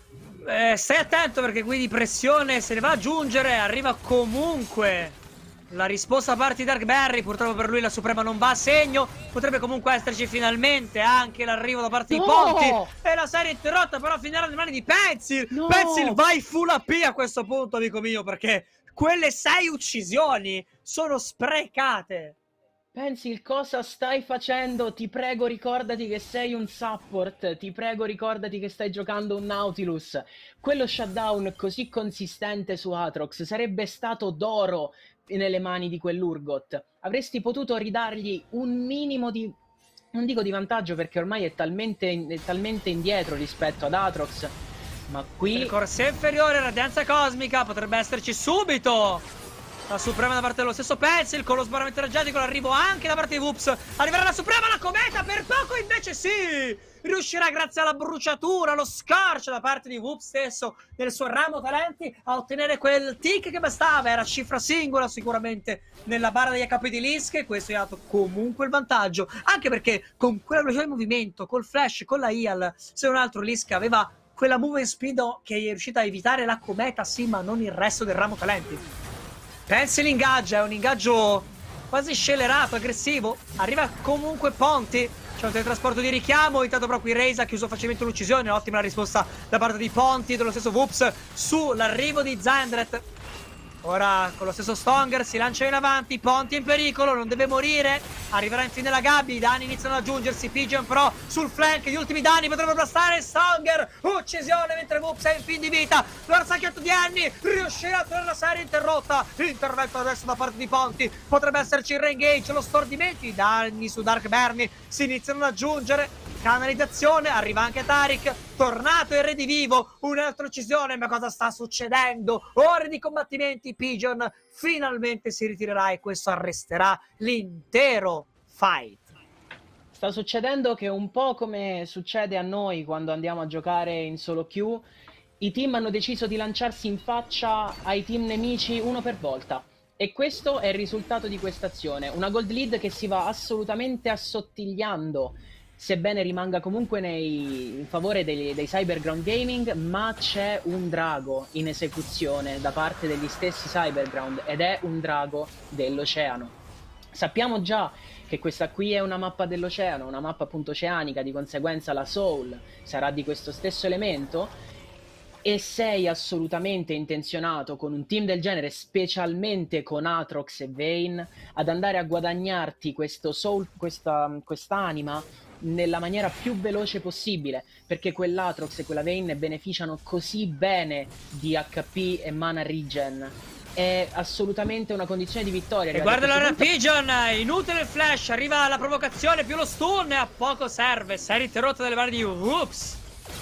Stai attento, perché qui di pressione se ne va ad aggiungere, arriva comunque la risposta da parte di Darkberry. Purtroppo per lui la Suprema non va a segno. Potrebbe comunque esserci finalmente anche l'arrivo da parte di Ponti. E la serie interrotta, però finirà nelle mani di Pencil. Pencil, vai full AP a questo punto, amico mio, perché quelle 6 uccisioni sono sprecate. Pencil, cosa stai facendo? Ti prego, ricordati che sei un support. Ti prego, ricordati che stai giocando un Nautilus. Quello shutdown così consistente su Aatrox sarebbe stato d'oro nelle mani di quell'Urgot. Avresti potuto ridargli un minimo di... non dico di vantaggio, perché ormai è talmente indietro rispetto ad Aatrox. Ma qui... corsia inferiore, radianza cosmica, potrebbe esserci subito la Suprema da parte dello stesso Pencil, con lo sbarramento energetico, l'arrivo anche da parte di Whoops. Arriverà la Suprema, la cometa, per poco invece sì! Riuscirà, grazie alla bruciatura, allo scorch da parte di Whoops stesso, nel suo ramo talenti, a ottenere quel tick che bastava. Era cifra singola sicuramente nella barra degli HP di Lisk, e questo gli ha dato comunque il vantaggio, anche perché con quella velocità di movimento, col flash, con la Ial, se non altro Lisk aveva quella movement speed che è riuscita a evitare la cometa, sì, ma non il resto del ramo talenti. Pencil ingaggia, è un ingaggio quasi scellerato, aggressivo. Arriva comunque Ponti, c'è un teletrasporto di richiamo. Intanto però qui Raze ha chiuso facilmente l'uccisione. Ottima la risposta da parte di Ponti e dello stesso Whoops sull'arrivo di Zandret. Ora con lo stesso Stonger si lancia in avanti, Ponti è in pericolo, non deve morire, arriverà infine la Gabi, i danni iniziano ad aggiungersi, Pigeon però sul flank, gli ultimi danni potrebbero bastare, Stonger, uccisione mentre Whoops è in fin di vita, l'orsacchiato di Annie riuscirà a tenere la serie interrotta, intervento adesso da parte di Ponti, potrebbe esserci il re-engage, lo stordimento, i danni su Dark Bernie si iniziano ad aggiungere, canalizzazione, arriva anche Taric, tornato il redivivo, un'altra uccisione, ma cosa sta succedendo? Ore di combattimenti, Pigeon finalmente si ritirerà e questo arresterà l'intero fight. Sta succedendo che un po' come succede a noi quando andiamo a giocare in solo queue, i team hanno deciso di lanciarsi in faccia ai team nemici uno per volta. E questo è il risultato di questa azione, una gold lead che si va assolutamente assottigliando, sebbene rimanga comunque in favore dei Cyberground Gaming, ma c'è un drago in esecuzione da parte degli stessi Cyberground ed è un drago dell'oceano. Sappiamo già che questa qui è una mappa dell'oceano, una mappa appunto oceanica, di conseguenza la Soul sarà di questo stesso elemento, e sei assolutamente intenzionato con un team del genere, specialmente con Aatrox e Vayne, ad andare a guadagnarti questo soul, quest'anima nella maniera più veloce possibile, perché quell'Aatrox e quella Vayne beneficiano così bene di HP e mana regen. È assolutamente una condizione di vittoria. E guarda la Pigeon, inutile il flash, arriva la provocazione più lo stun e a poco serve, serie interrotta dalle mani di Whoops.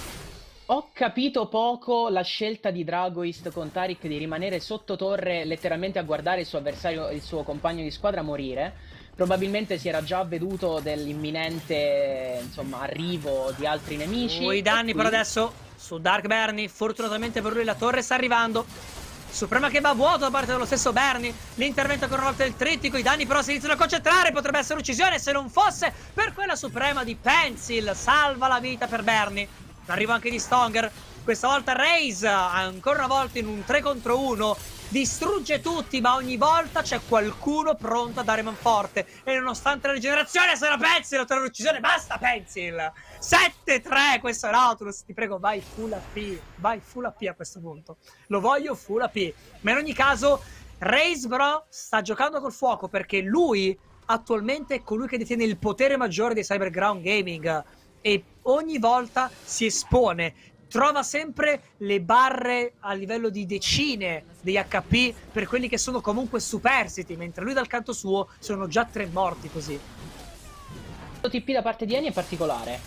Ho capito poco la scelta di Dragoist con Taric di rimanere sotto torre letteralmente a guardare il suo avversario, il suo compagno di squadra morire. Probabilmente si era già avveduto dell'imminente, insomma, arrivo di altri nemici. I danni però adesso su Dark Bernie, fortunatamente per lui la torre sta arrivando. Suprema che va a vuoto da parte dello stesso Bernie. L'intervento ancora una volta del trittico. I danni però si iniziano a concentrare. Potrebbe essere uccisione se non fosse per quella Suprema di Pencil. Salva la vita per Bernie. Arrivo anche di Stonger. Questa volta Raze, ancora una volta in un 3 contro 1, distrugge tutti, ma ogni volta c'è qualcuno pronto a dare manforte. E nonostante la rigenerazione sarà Pencil, otterrà l'uccisione. Basta Pencil! 7-3, questo è Nautilus. Ti prego, vai full AP. Vai full AP a questo punto. Lo voglio full AP. Ma in ogni caso, Raze bro sta giocando col fuoco, perché lui attualmente è colui che detiene il potere maggiore dei Cyberground Gaming. E ogni volta si espone, trova sempre le barre a livello di decine degli HP per quelli che sono comunque superstiti, mentre lui dal canto suo sono già 3 morti così. TP da parte di Eni è particolare,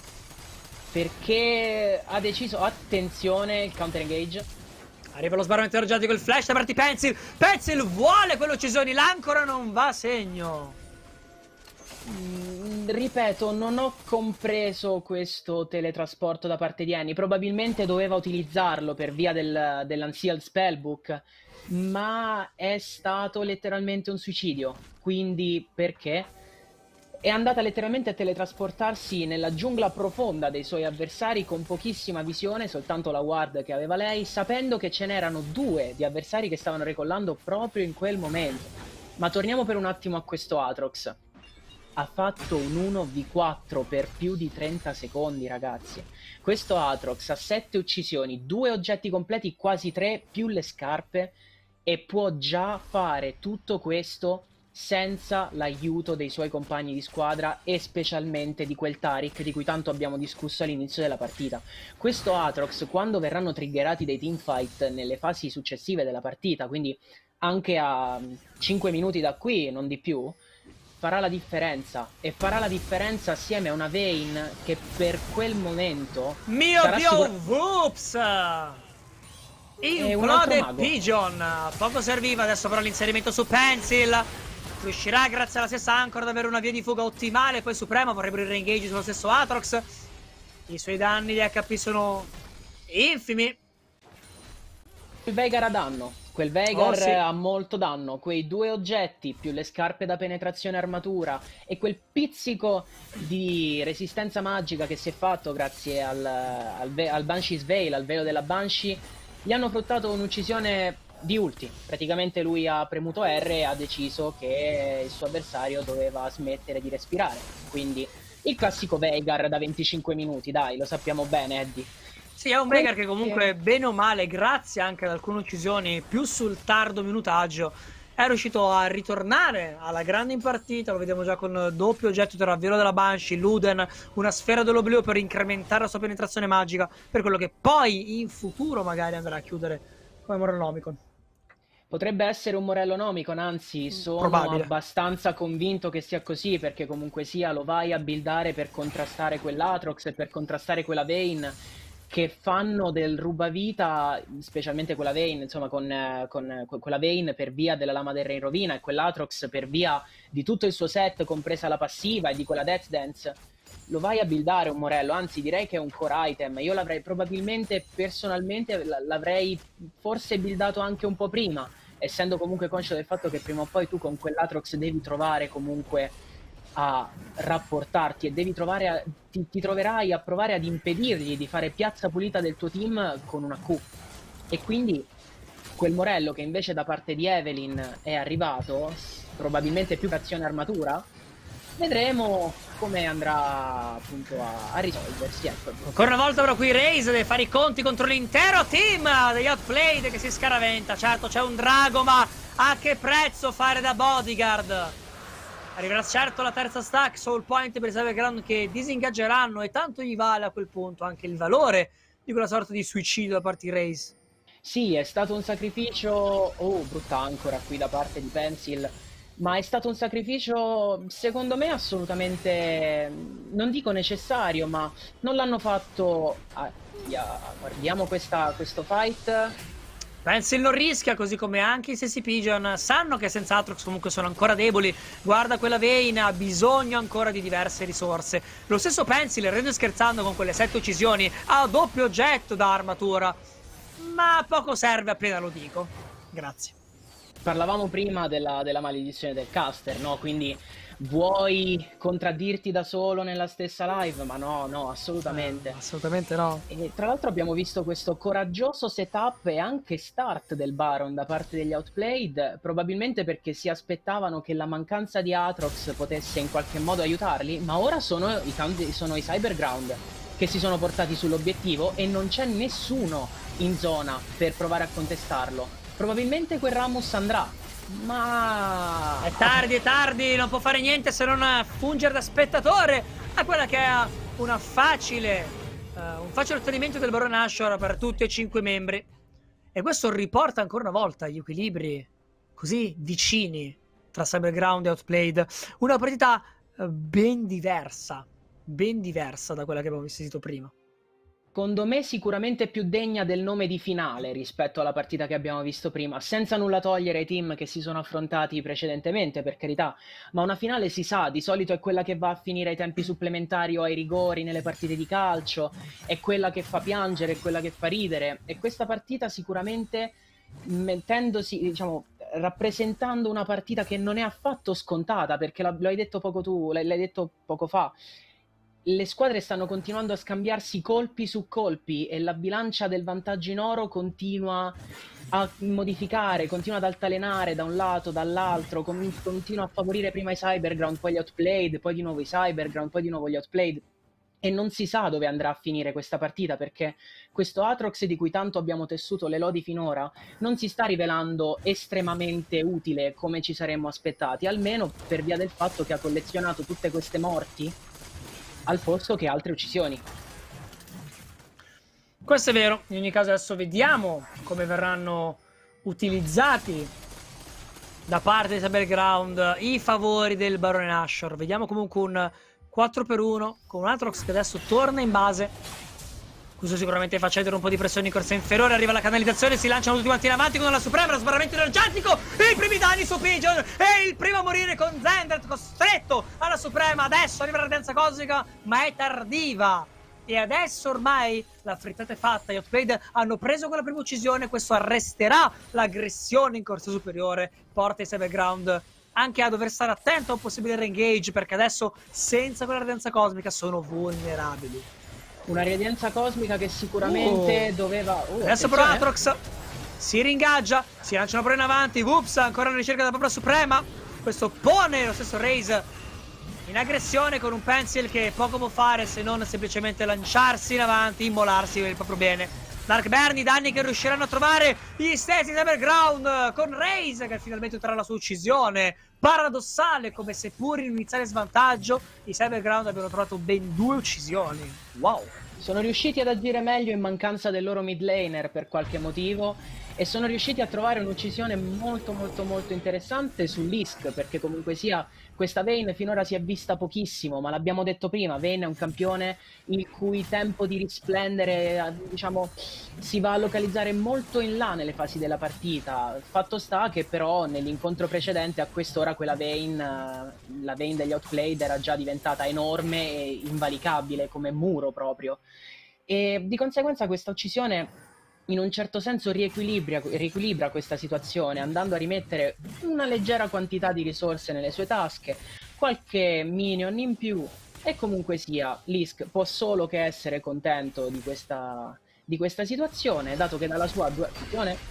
perché ha deciso, attenzione, il counter engage. Arriva lo sbarramento energetico, il flash da parte di Pencil. Pencil vuole quell'uccisione, l'ancora non va a segno. Ripeto, non ho compreso questo teletrasporto da parte di Annie. Probabilmente doveva utilizzarlo per via dell'Unsealed Spellbook, ma è stato letteralmente un suicidio. Quindi perché? È andata letteralmente a teletrasportarsi nella giungla profonda dei suoi avversari con pochissima visione, soltanto la ward che aveva lei, sapendo che ce n'erano 2 di avversari che stavano recollando proprio in quel momento. Ma torniamo per un attimo a questo Aatrox. Ha fatto un 1v4 per più di 30 secondi, ragazzi. Questo Aatrox ha 7 uccisioni, 2 oggetti completi, quasi 3, più le scarpe, e può già fare tutto questo senza l'aiuto dei suoi compagni di squadra e specialmente di quel Taric di cui tanto abbiamo discusso all'inizio della partita. Questo Aatrox, quando verranno triggerati dei teamfight nelle fasi successive della partita, quindi anche a 5 minuti da qui, non di più, farà la differenza, e farà la differenza assieme a una Vayne che per quel momento Mio Dio, Whoops! Implode Pigeon. Poco serviva, adesso però l'inserimento su Pencil. Riuscirà grazie alla stessa Anchor ad avere una via di fuga ottimale. Poi Supremo vorrebbero il re-engage sullo stesso Aatrox. I suoi danni di HP sono infimi. Il Veigar ha danno. Quel Veigar sì, ha molto danno. Quei 2 oggetti più le scarpe da penetrazione armatura e quel pizzico di resistenza magica che si è fatto grazie al Banshee's Veil, al velo della Banshee, gli hanno fruttato un'uccisione di ulti. Praticamente lui ha premuto R e ha deciso che il suo avversario doveva smettere di respirare. Quindi il classico Veigar da 25 minuti, dai, lo sappiamo bene, Eddie. Sì, è un Breaker che comunque, bene o male, grazie anche ad alcune uccisioni, più sul tardo minutaggio, è riuscito a ritornare alla grande in partita. Lo vediamo già con doppio oggetto tra Velo della Banshee, Luden, una sfera dell'oblio per incrementare la sua penetrazione magica, per quello che poi in futuro magari andrà a chiudere come Morellonomicon. Potrebbe essere un Morellonomicon, anzi sono Probabile. abbastanza convinto che sia così, perché comunque sia lo vai a buildare per contrastare quell'Atrox e per contrastare quella Vayne, che fanno del rubavita, specialmente quella Vayne, insomma con quella Vayne per via della Lama del Re in rovina e quell'Atrox per via di tutto il suo set, compresa la passiva e di quella Death Dance. Lo vai a buildare un Morello, anzi direi che è un core item. Io l'avrei probabilmente, personalmente, l'avrei forse buildato anche un po' prima, essendo comunque conscio del fatto che prima o poi tu con quell'Atrox devi trovare comunque a rapportarti e devi trovare ti troverai a provare ad impedirgli di fare piazza pulita del tuo team con una Q. E quindi quel Morello che invece da parte di Evelyn è arrivato, probabilmente più che azione armatura, vedremo come andrà appunto a risolversi. Ecco. Ancora una volta però qui Raze deve fare i conti contro l'intero team degli Outplayed che si scaraventa. Certo c'è un drago, ma a che prezzo fare da bodyguard? Arriverà certo la terza stack, soul point per i Cyberground che disingaggeranno, e tanto gli vale a quel punto anche il valore di quella sorta di suicidio da parte di Raze. Sì, è stato un sacrificio, oh brutta ancora qui da parte di Pencil, ma è stato un sacrificio secondo me assolutamente, non dico necessario, ma non l'hanno fatto. Guardiamo questo fight. Pencil non rischia, così come anche i Sassy Pigeon sanno che senza Atrox comunque sono ancora deboli. Guarda quella Vayne, ha bisogno ancora di diverse risorse. Lo stesso Pencil, rende scherzando con quelle 7 uccisioni, ha doppio oggetto da armatura, ma poco serve appena lo dico. Grazie. Parlavamo prima della maledizione del caster, no? Quindi vuoi contraddirti da solo nella stessa live? Ma no, assolutamente. Assolutamente no. E tra l'altro abbiamo visto questo coraggioso setup e anche start del Baron da parte degli Outplayed, probabilmente perché si aspettavano che la mancanza di Atrox potesse in qualche modo aiutarli, ma ora sono i Cyberground che si sono portati sull'obiettivo e non c'è nessuno in zona per provare a contestarlo. Probabilmente quel Rammus andrà, ma... È tardi, non può fare niente se non fungere da spettatore a quella che è un facile ottenimento del Barone Ashore per tutti e 5 membri. E questo riporta ancora una volta gli equilibri così vicini tra Cyberground e Outplayed. Una partita ben diversa da quella che abbiamo visto prima. Secondo me sicuramente più degna del nome di finale rispetto alla partita che abbiamo visto prima, senza nulla togliere ai team che si sono affrontati precedentemente, per carità, ma una finale si sa, di solito è quella che va a finire ai tempi supplementari o ai rigori nelle partite di calcio, è quella che fa piangere, è quella che fa ridere, e questa partita sicuramente mettendosi, diciamo, rappresentando una partita che non è affatto scontata, perché lo hai detto poco tu, l'hai detto poco fa. Le squadre stanno continuando a scambiarsi colpi su colpi e la bilancia del vantaggio in oro continua a modificare, continua ad altalenare da un lato, dall'altro, continua a favorire prima i Cyberground, poi gli Outplayed, poi di nuovo i Cyberground, poi di nuovo gli Outplayed. E non si sa dove andrà a finire questa partita, perché questo Atrox di cui tanto abbiamo tessuto le lodi finora non si sta rivelando estremamente utile come ci saremmo aspettati, almeno per via del fatto che ha collezionato tutte queste morti al posto che altre uccisioni. Questo è vero. In ogni caso adesso vediamo come verranno utilizzati da parte di Cyberground i favori del Barone Nashor. Vediamo comunque un 4x1 con un Atrox che adesso torna in base. Questo sicuramente fa cedere un po' di pressione in corsa inferiore. Arriva la canalizzazione, si lanciano tutti quanti in avanti con la Suprema, lo sbarramento energetico, i primi danni su Pigeon e il primo a morire con Zendret costretto alla Suprema. Adesso arriva la danza cosmica, ma è tardiva. E adesso ormai la frittata è fatta. Gli Outplayed hanno preso quella prima uccisione. Questo arresterà l'aggressione in corsa superiore. Porta i Cyberground anche a dover stare attento a un possibile re-engage, perché adesso senza quella radianza cosmica sono vulnerabili. Una radianza cosmica che sicuramente doveva... adesso però Atrox si ringaggia, si lanciano pure in avanti. Whoops, ancora alla ricerca della propria Suprema. Questo pone lo stesso Raze in aggressione con un Pencil che poco può fare se non semplicemente lanciarsi in avanti, immolarsi per il proprio bene. Dark Bernie, danni che riusciranno a trovare gli stessi Cyberground con Raze che finalmente otterrà la sua uccisione. Paradossale, come seppur in un iniziale svantaggio i Cyberground abbiano trovato ben 2 uccisioni. Wow! Sono riusciti ad agire meglio in mancanza del loro mid laner per qualche motivo e sono riusciti a trovare un'uccisione molto interessante su Lisk, perché comunque sia questa Vayne finora si è vista pochissimo, ma l'abbiamo detto prima, Vayne è un campione il cui tempo di risplendere, diciamo, si va a localizzare molto in là nelle fasi della partita. Fatto sta che però nell'incontro precedente a quest'ora quella Vayne, la Vayne degli Outplayed era già diventata enorme e invalicabile come muro proprio. E di conseguenza questa uccisione in un certo senso riequilibra questa situazione, andando a rimettere una leggera quantità di risorse nelle sue tasche, qualche minion in più, e comunque sia, Lisk può solo che essere contento di questa situazione, dato che dalla sua azione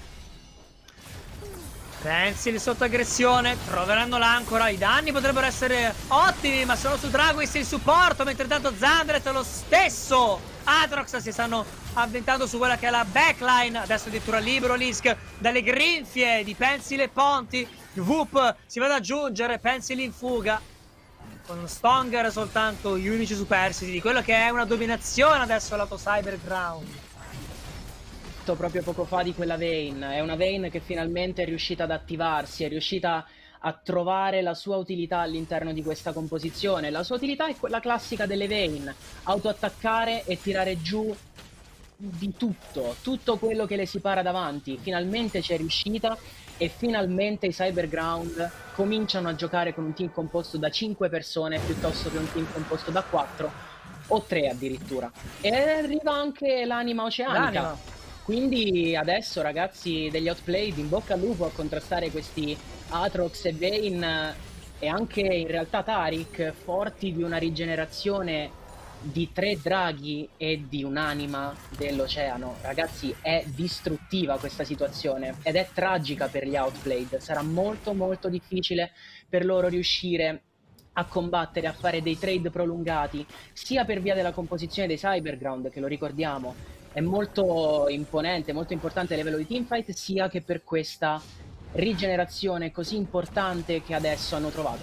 Pencil sotto aggressione, troveranno l'ancora, i danni potrebbero essere ottimi, ma sono su Draguis il supporto, mentre intanto Zandret lo stesso Aatrox si stanno avventando su quella che è la backline. Adesso addirittura libero Lisk dalle grinfie di Pencil e Ponti. Whoop si va ad aggiungere, Pencil in fuga con Stonger soltanto gli unici superstiti di quello che è una dominazione adesso lato Cyberground. Proprio poco fa di quella Vayne, è una Vayne che finalmente è riuscita ad attivarsi, è riuscita a trovare la sua utilità all'interno di questa composizione. La sua utilità è quella classica delle Vayne, autoattaccare e tirare giù di tutto quello che le si para davanti. Finalmente c'è riuscita e finalmente i Cyberground cominciano a giocare con un team composto da 5 persone piuttosto che un team composto da 4 o 3 addirittura. E arriva anche l'anima oceanica. Quindi adesso, ragazzi degli Outplayed, in bocca al lupo a contrastare questi Aatrox e Vayne, e anche in realtà Taric, forti di una rigenerazione di 3 draghi e di un'anima dell'oceano. Ragazzi, è distruttiva questa situazione ed è tragica per gli Outplayed. Sarà molto difficile per loro riuscire a combattere, a fare dei trade prolungati, sia per via della composizione dei Cyberground, che lo ricordiamo è molto imponente, molto importante a livello di teamfight, sia che per questa rigenerazione così importante che adesso hanno trovato.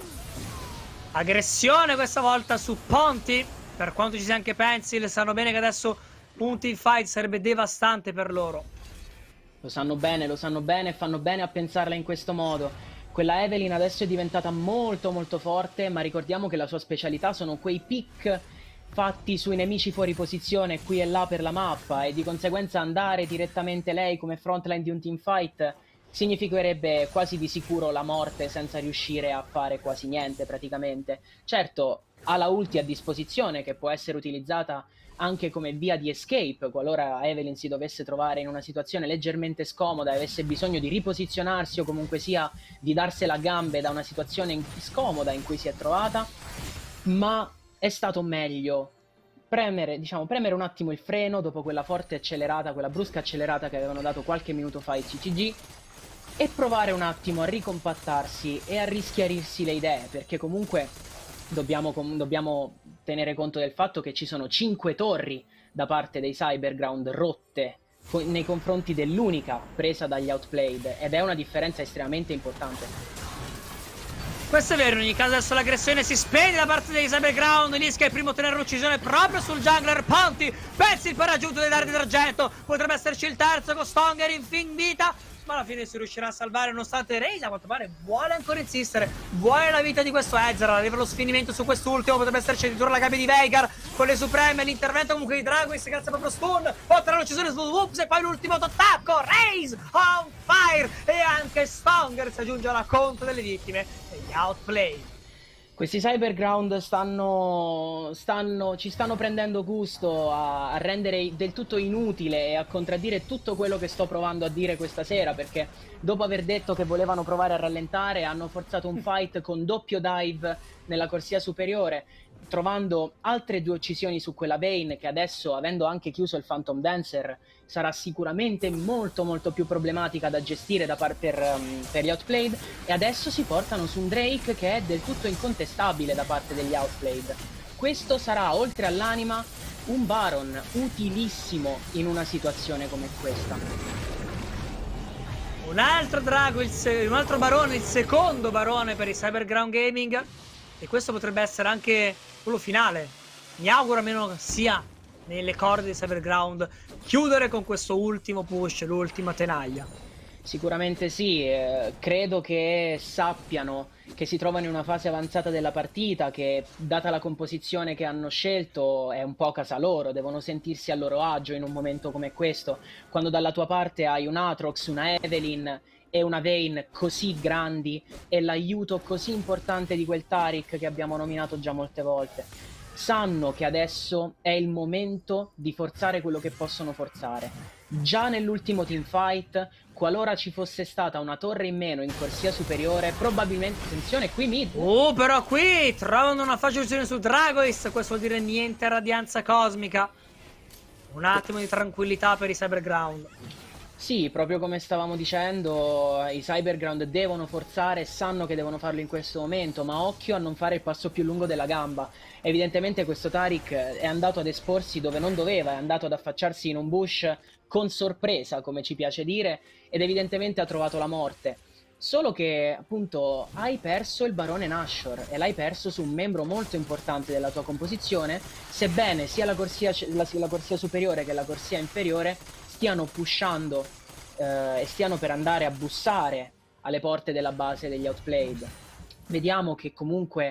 Aggressione questa volta su Ponti, per quanto ci sia anche Pencil, sanno bene che adesso un teamfight sarebbe devastante per loro. Lo sanno bene e fanno bene a pensarla in questo modo. Quella Evelynn adesso è diventata molto forte, ma ricordiamo che la sua specialità sono quei pick fatti sui nemici fuori posizione qui e là per la mappa, e di conseguenza andare direttamente lei come frontline di un teamfight significherebbe quasi di sicuro la morte senza riuscire a fare quasi niente praticamente. Certo, ha la ulti a disposizione che può essere utilizzata anche come via di escape qualora Evelynn si dovesse trovare in una situazione leggermente scomoda e avesse bisogno di riposizionarsi o comunque sia di darsela a gambe da una situazione scomoda in cui si è trovata, ma è stato meglio premere un attimo il freno dopo quella forte accelerata, quella brusca accelerata che avevano dato qualche minuto fa i CCG, e provare un attimo a ricompattarsi e a rischiarirsi le idee, perché comunque dobbiamo tenere conto del fatto che ci sono 5 torri da parte dei Cyberground rotte nei confronti dell'unica presa dagli Outplayed, ed è una differenza estremamente importante. Questo è vero, in ogni caso adesso l'aggressione si spegne da parte dei Cyberground. Lisk è il primo a ottenere l'uccisione proprio sul jungler Ponti. Pencil poi raggiunto dei dardi d'argento, potrebbe esserci il terzo con Stonger in fin vita, ma alla fine si riuscirà a salvare nonostante Raze a quanto pare vuole ancora insistere, vuole la vita di questo Ezreal, arriva lo sfinimento su quest'ultimo, potrebbe esserci addirittura la gabbia di Veigar con le supreme, l'intervento comunque di Draguis grazie proprio stun, oltre all'uccisione su Whoops e poi l'ultimo attacco, Raze on fire, e anche Stonger si aggiunge alla conto delle vittime degli Outplayed. Questi Cyberground ci stanno prendendo gusto a rendere del tutto inutile e a contraddire tutto quello che sto provando a dire questa sera, perché dopo aver detto che volevano provare a rallentare hanno forzato un fight con doppio dive nella corsia superiore, trovando altre 2 uccisioni su quella Vayne, che adesso, avendo anche chiuso il Phantom Dancer, sarà sicuramente molto molto più problematica da gestire per gli Outplayed, e adesso si portano su un Drake che è del tutto incontestabile da parte degli Outplayed. Questo sarà, oltre all'anima, un Baron utilissimo in una situazione come questa. Un altro drago, un altro barone, il secondo barone per i Cyberground Gaming, e questo potrebbe essere anche quello finale. Mi auguro almeno sia nelle corde di Cyberground chiudere con questo ultimo push, l'ultima tenaglia. Sicuramente sì, credo che sappiano che si trovano in una fase avanzata della partita, che data la composizione che hanno scelto è un po' a casa loro, devono sentirsi a loro agio in un momento come questo, quando dalla tua parte hai un Aatrox, una Evelynn e una Vayne così grandi e l'aiuto così importante di quel Taric che abbiamo nominato già molte volte. Sanno che adesso è il momento di forzare quello che possono forzare. Già nell'ultimo teamfight, qualora ci fosse stata una torre in meno in corsia superiore, probabilmente, attenzione, qui mid. Però qui trovano una facile uccisione su Dragoist, questo vuol dire niente radianza cosmica. Un attimo di tranquillità per i Cyberground. Sì, proprio come stavamo dicendo, i Cyberground devono forzare e sanno che devono farlo in questo momento, ma occhio a non fare il passo più lungo della gamba. Evidentemente questo Taric è andato ad esporsi dove non doveva, è andato ad affacciarsi in un bush con sorpresa, come ci piace dire, ed evidentemente ha trovato la morte. Solo che, appunto, hai perso il barone Nashor e l'hai perso su un membro molto importante della tua composizione, sebbene sia la corsia superiore che la corsia inferiore stiano pushando e stiano per andare a bussare alle porte della base degli Outplayed. Vediamo che comunque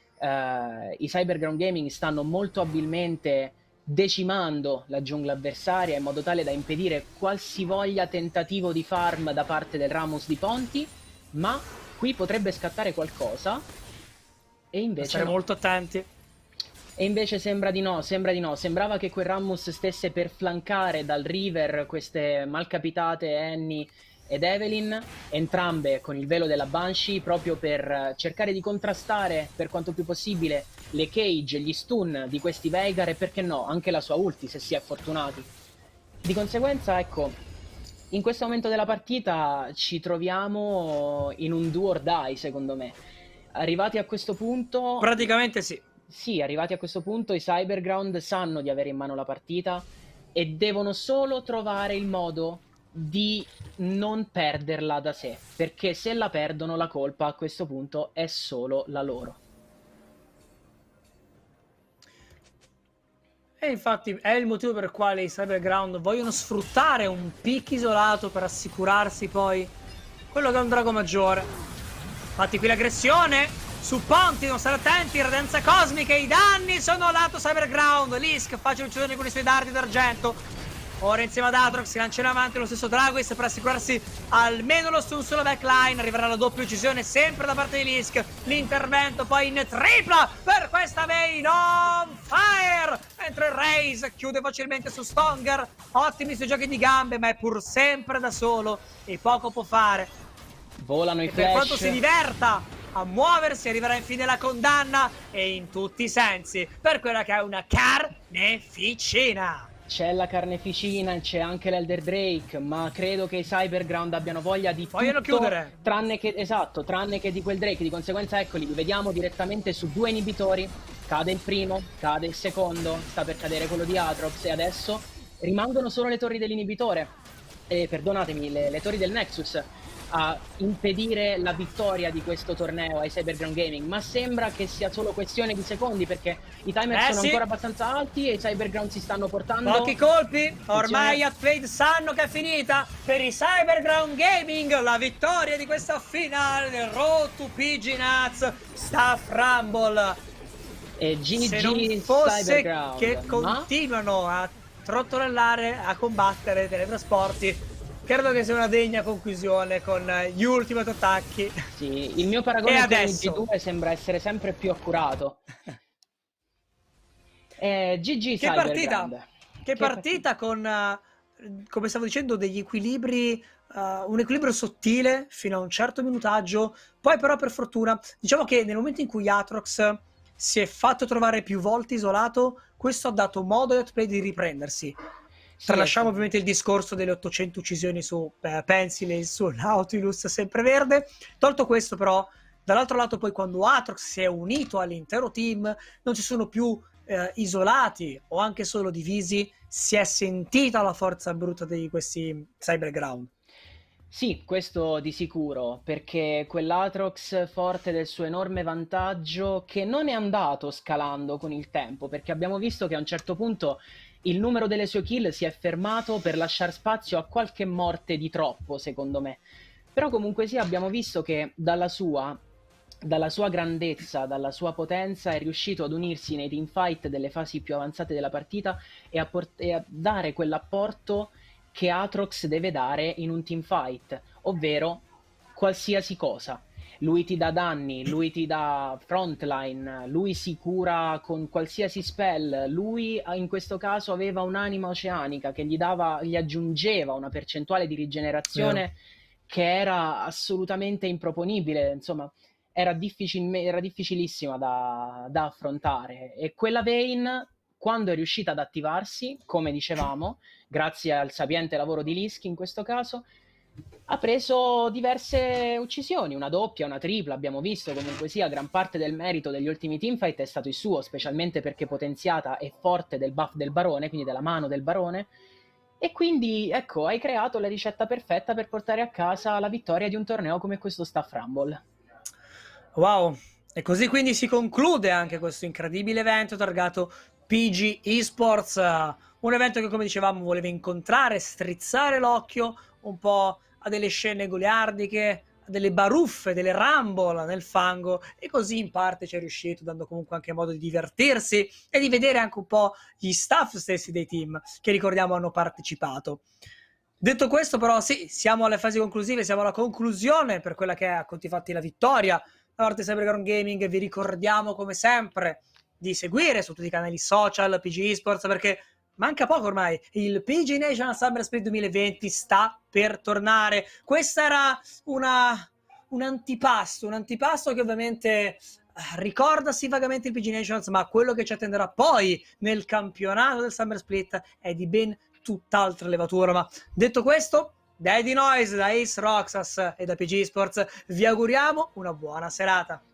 i Cyberground Gaming stanno molto abilmente decimando la giungla avversaria in modo tale da impedire qualsivoglia tentativo di farm da parte del Rammus di Ponti, ma qui potrebbe scattare qualcosa e invece stare molto attenti. E invece sembra di no, sembrava che quel Rammus stesse per flancare dal river queste malcapitate Annie ed Evelynn, entrambe con il velo della Banshee, proprio per cercare di contrastare per quanto più possibile le cage, gli stun di questi Veigar e perché no, anche la sua ulti se si è fortunati. Di conseguenza, ecco, in questo momento della partita ci troviamo in un do or die, secondo me. Arrivati a questo punto... Praticamente sì. Sì, arrivati a questo punto i Cyberground sanno di avere in mano la partita e devono solo trovare il modo di non perderla da sé, perché se la perdono la colpa a questo punto è solo la loro. E infatti è il motivo per il quale i Cyberground vogliono sfruttare un pick isolato per assicurarsi poi quello che è un drago maggiore. Infatti qui l'aggressione su Ponti, non stare attenti, radianza cosmica, i danni sono lato Cyberground. Lisk facile uccisione con i suoi dardi d'argento. Ora insieme ad Aatrox si lancia in avanti lo stesso Dragoist per assicurarsi almeno lo stun sulla backline. Arriverà la doppia uccisione sempre da parte di Lisk. L'intervento poi in tripla per questa Vayne on fire, mentre Raze chiude facilmente su Stonger. Ottimi sui giochi di gambe, ma è pur sempre da solo e poco può fare. Volano i flash. Per quanto si diverta a muoversi, arriverà infine la condanna, e in tutti i sensi, per quella che è una carneficina. C'è la carneficina e c'è anche l'Elder Drake, ma credo che i Cyberground abbiano voglia di vogliono tutto, chiudere. tranne che di quel Drake. Di conseguenza eccoli, li vediamo direttamente su 2 inibitori. Cade il primo, cade il secondo, sta per cadere quello di Aatrox e adesso rimangono solo le torri dell'inibitore. Perdonatemi, le torri del Nexus a impedire la vittoria di questo torneo ai Cyberground Gaming, ma sembra che sia solo questione di secondi perché i timer sono ancora abbastanza alti e i Cyberground si stanno portando pochi colpi. Ormai gli Outplayed sanno che è finita per i Cyberground Gaming. La vittoria di questa finale del Road to PG Nuts sta a Framble. E GG se non fosse Cyberground, che continuano a trottolare, a combattere teletrasporti, credo che sia una degna conclusione con gli ultimate attacchi. Sì, il mio paragone con il G2 sembra essere sempre più accurato. GG che partita! Che partita con, come stavo dicendo, degli equilibri, un equilibrio sottile fino a un certo minutaggio. Poi però per fortuna, diciamo che nel momento in cui Aatrox si è fatto trovare più volte isolato, questo ha dato modo ai Outplay di riprendersi. Sì, Tralasciamo ovviamente il discorso delle 800 uccisioni su Pencil e su Nautilus sempreverde. Tolto questo però, dall'altro lato poi quando Aatrox si è unito all'intero team, non ci sono più isolati o anche solo divisi, si è sentita la forza bruta di questi Cyberground. Sì, questo di sicuro, perché quell'Atrox forte del suo enorme vantaggio che non è andato scalando con il tempo, perché abbiamo visto che a un certo punto il numero delle sue kill si è fermato per lasciare spazio a qualche morte di troppo, secondo me. Però comunque sì, abbiamo visto che dalla sua grandezza, dalla sua potenza, è riuscito ad unirsi nei teamfight delle fasi più avanzate della partita e a dare quell'apporto che Atrox deve dare in un teamfight, ovvero qualsiasi cosa. Lui ti dà danni, lui ti dà frontline, lui si cura con qualsiasi spell, lui in questo caso aveva un'anima oceanica che gli aggiungeva una percentuale di Vero. rigenerazione che era assolutamente improponibile, insomma, era difficilissima da affrontare. E quella Vayne, quando è riuscita ad attivarsi, come dicevamo, grazie al sapiente lavoro di Lisk in questo caso, ha preso diverse uccisioni, una doppia, una tripla, abbiamo visto comunque sia gran parte del merito degli ultimi teamfight è stato il suo, specialmente perché potenziata e forte del buff del barone, quindi della mano del barone, e quindi ecco, hai creato la ricetta perfetta per portare a casa la vittoria di un torneo come questo Staff Rumble. Wow, e così quindi si conclude anche questo incredibile evento targato PG Esports, un evento che come dicevamo voleva incontrare, strizzare l'occhio un po' a delle scene goliardiche, a delle baruffe, delle rumble nel fango, e così in parte ci è riuscito, dando comunque anche modo di divertirsi e di vedere anche un po' gli staff stessi dei team che ricordiamo hanno partecipato. Detto questo, però, sì, siamo alle fasi conclusive, siamo alla conclusione per quella che è a conti fatti la vittoria da parte di Cyberground Gaming. Vi ricordiamo come sempre di seguire su tutti i canali social PG Esports, perché manca poco ormai, il PG National Summer Split 2020 sta per tornare. Questa era un antipasto che ovviamente ricorda sì vagamente il PG Nations, ma quello che ci attenderà poi nel campionato del Summer Split è di ben tutt'altra levatura. Ma detto questo, da Eddie Noise, da Ace Roxas e da PG Sports vi auguriamo una buona serata.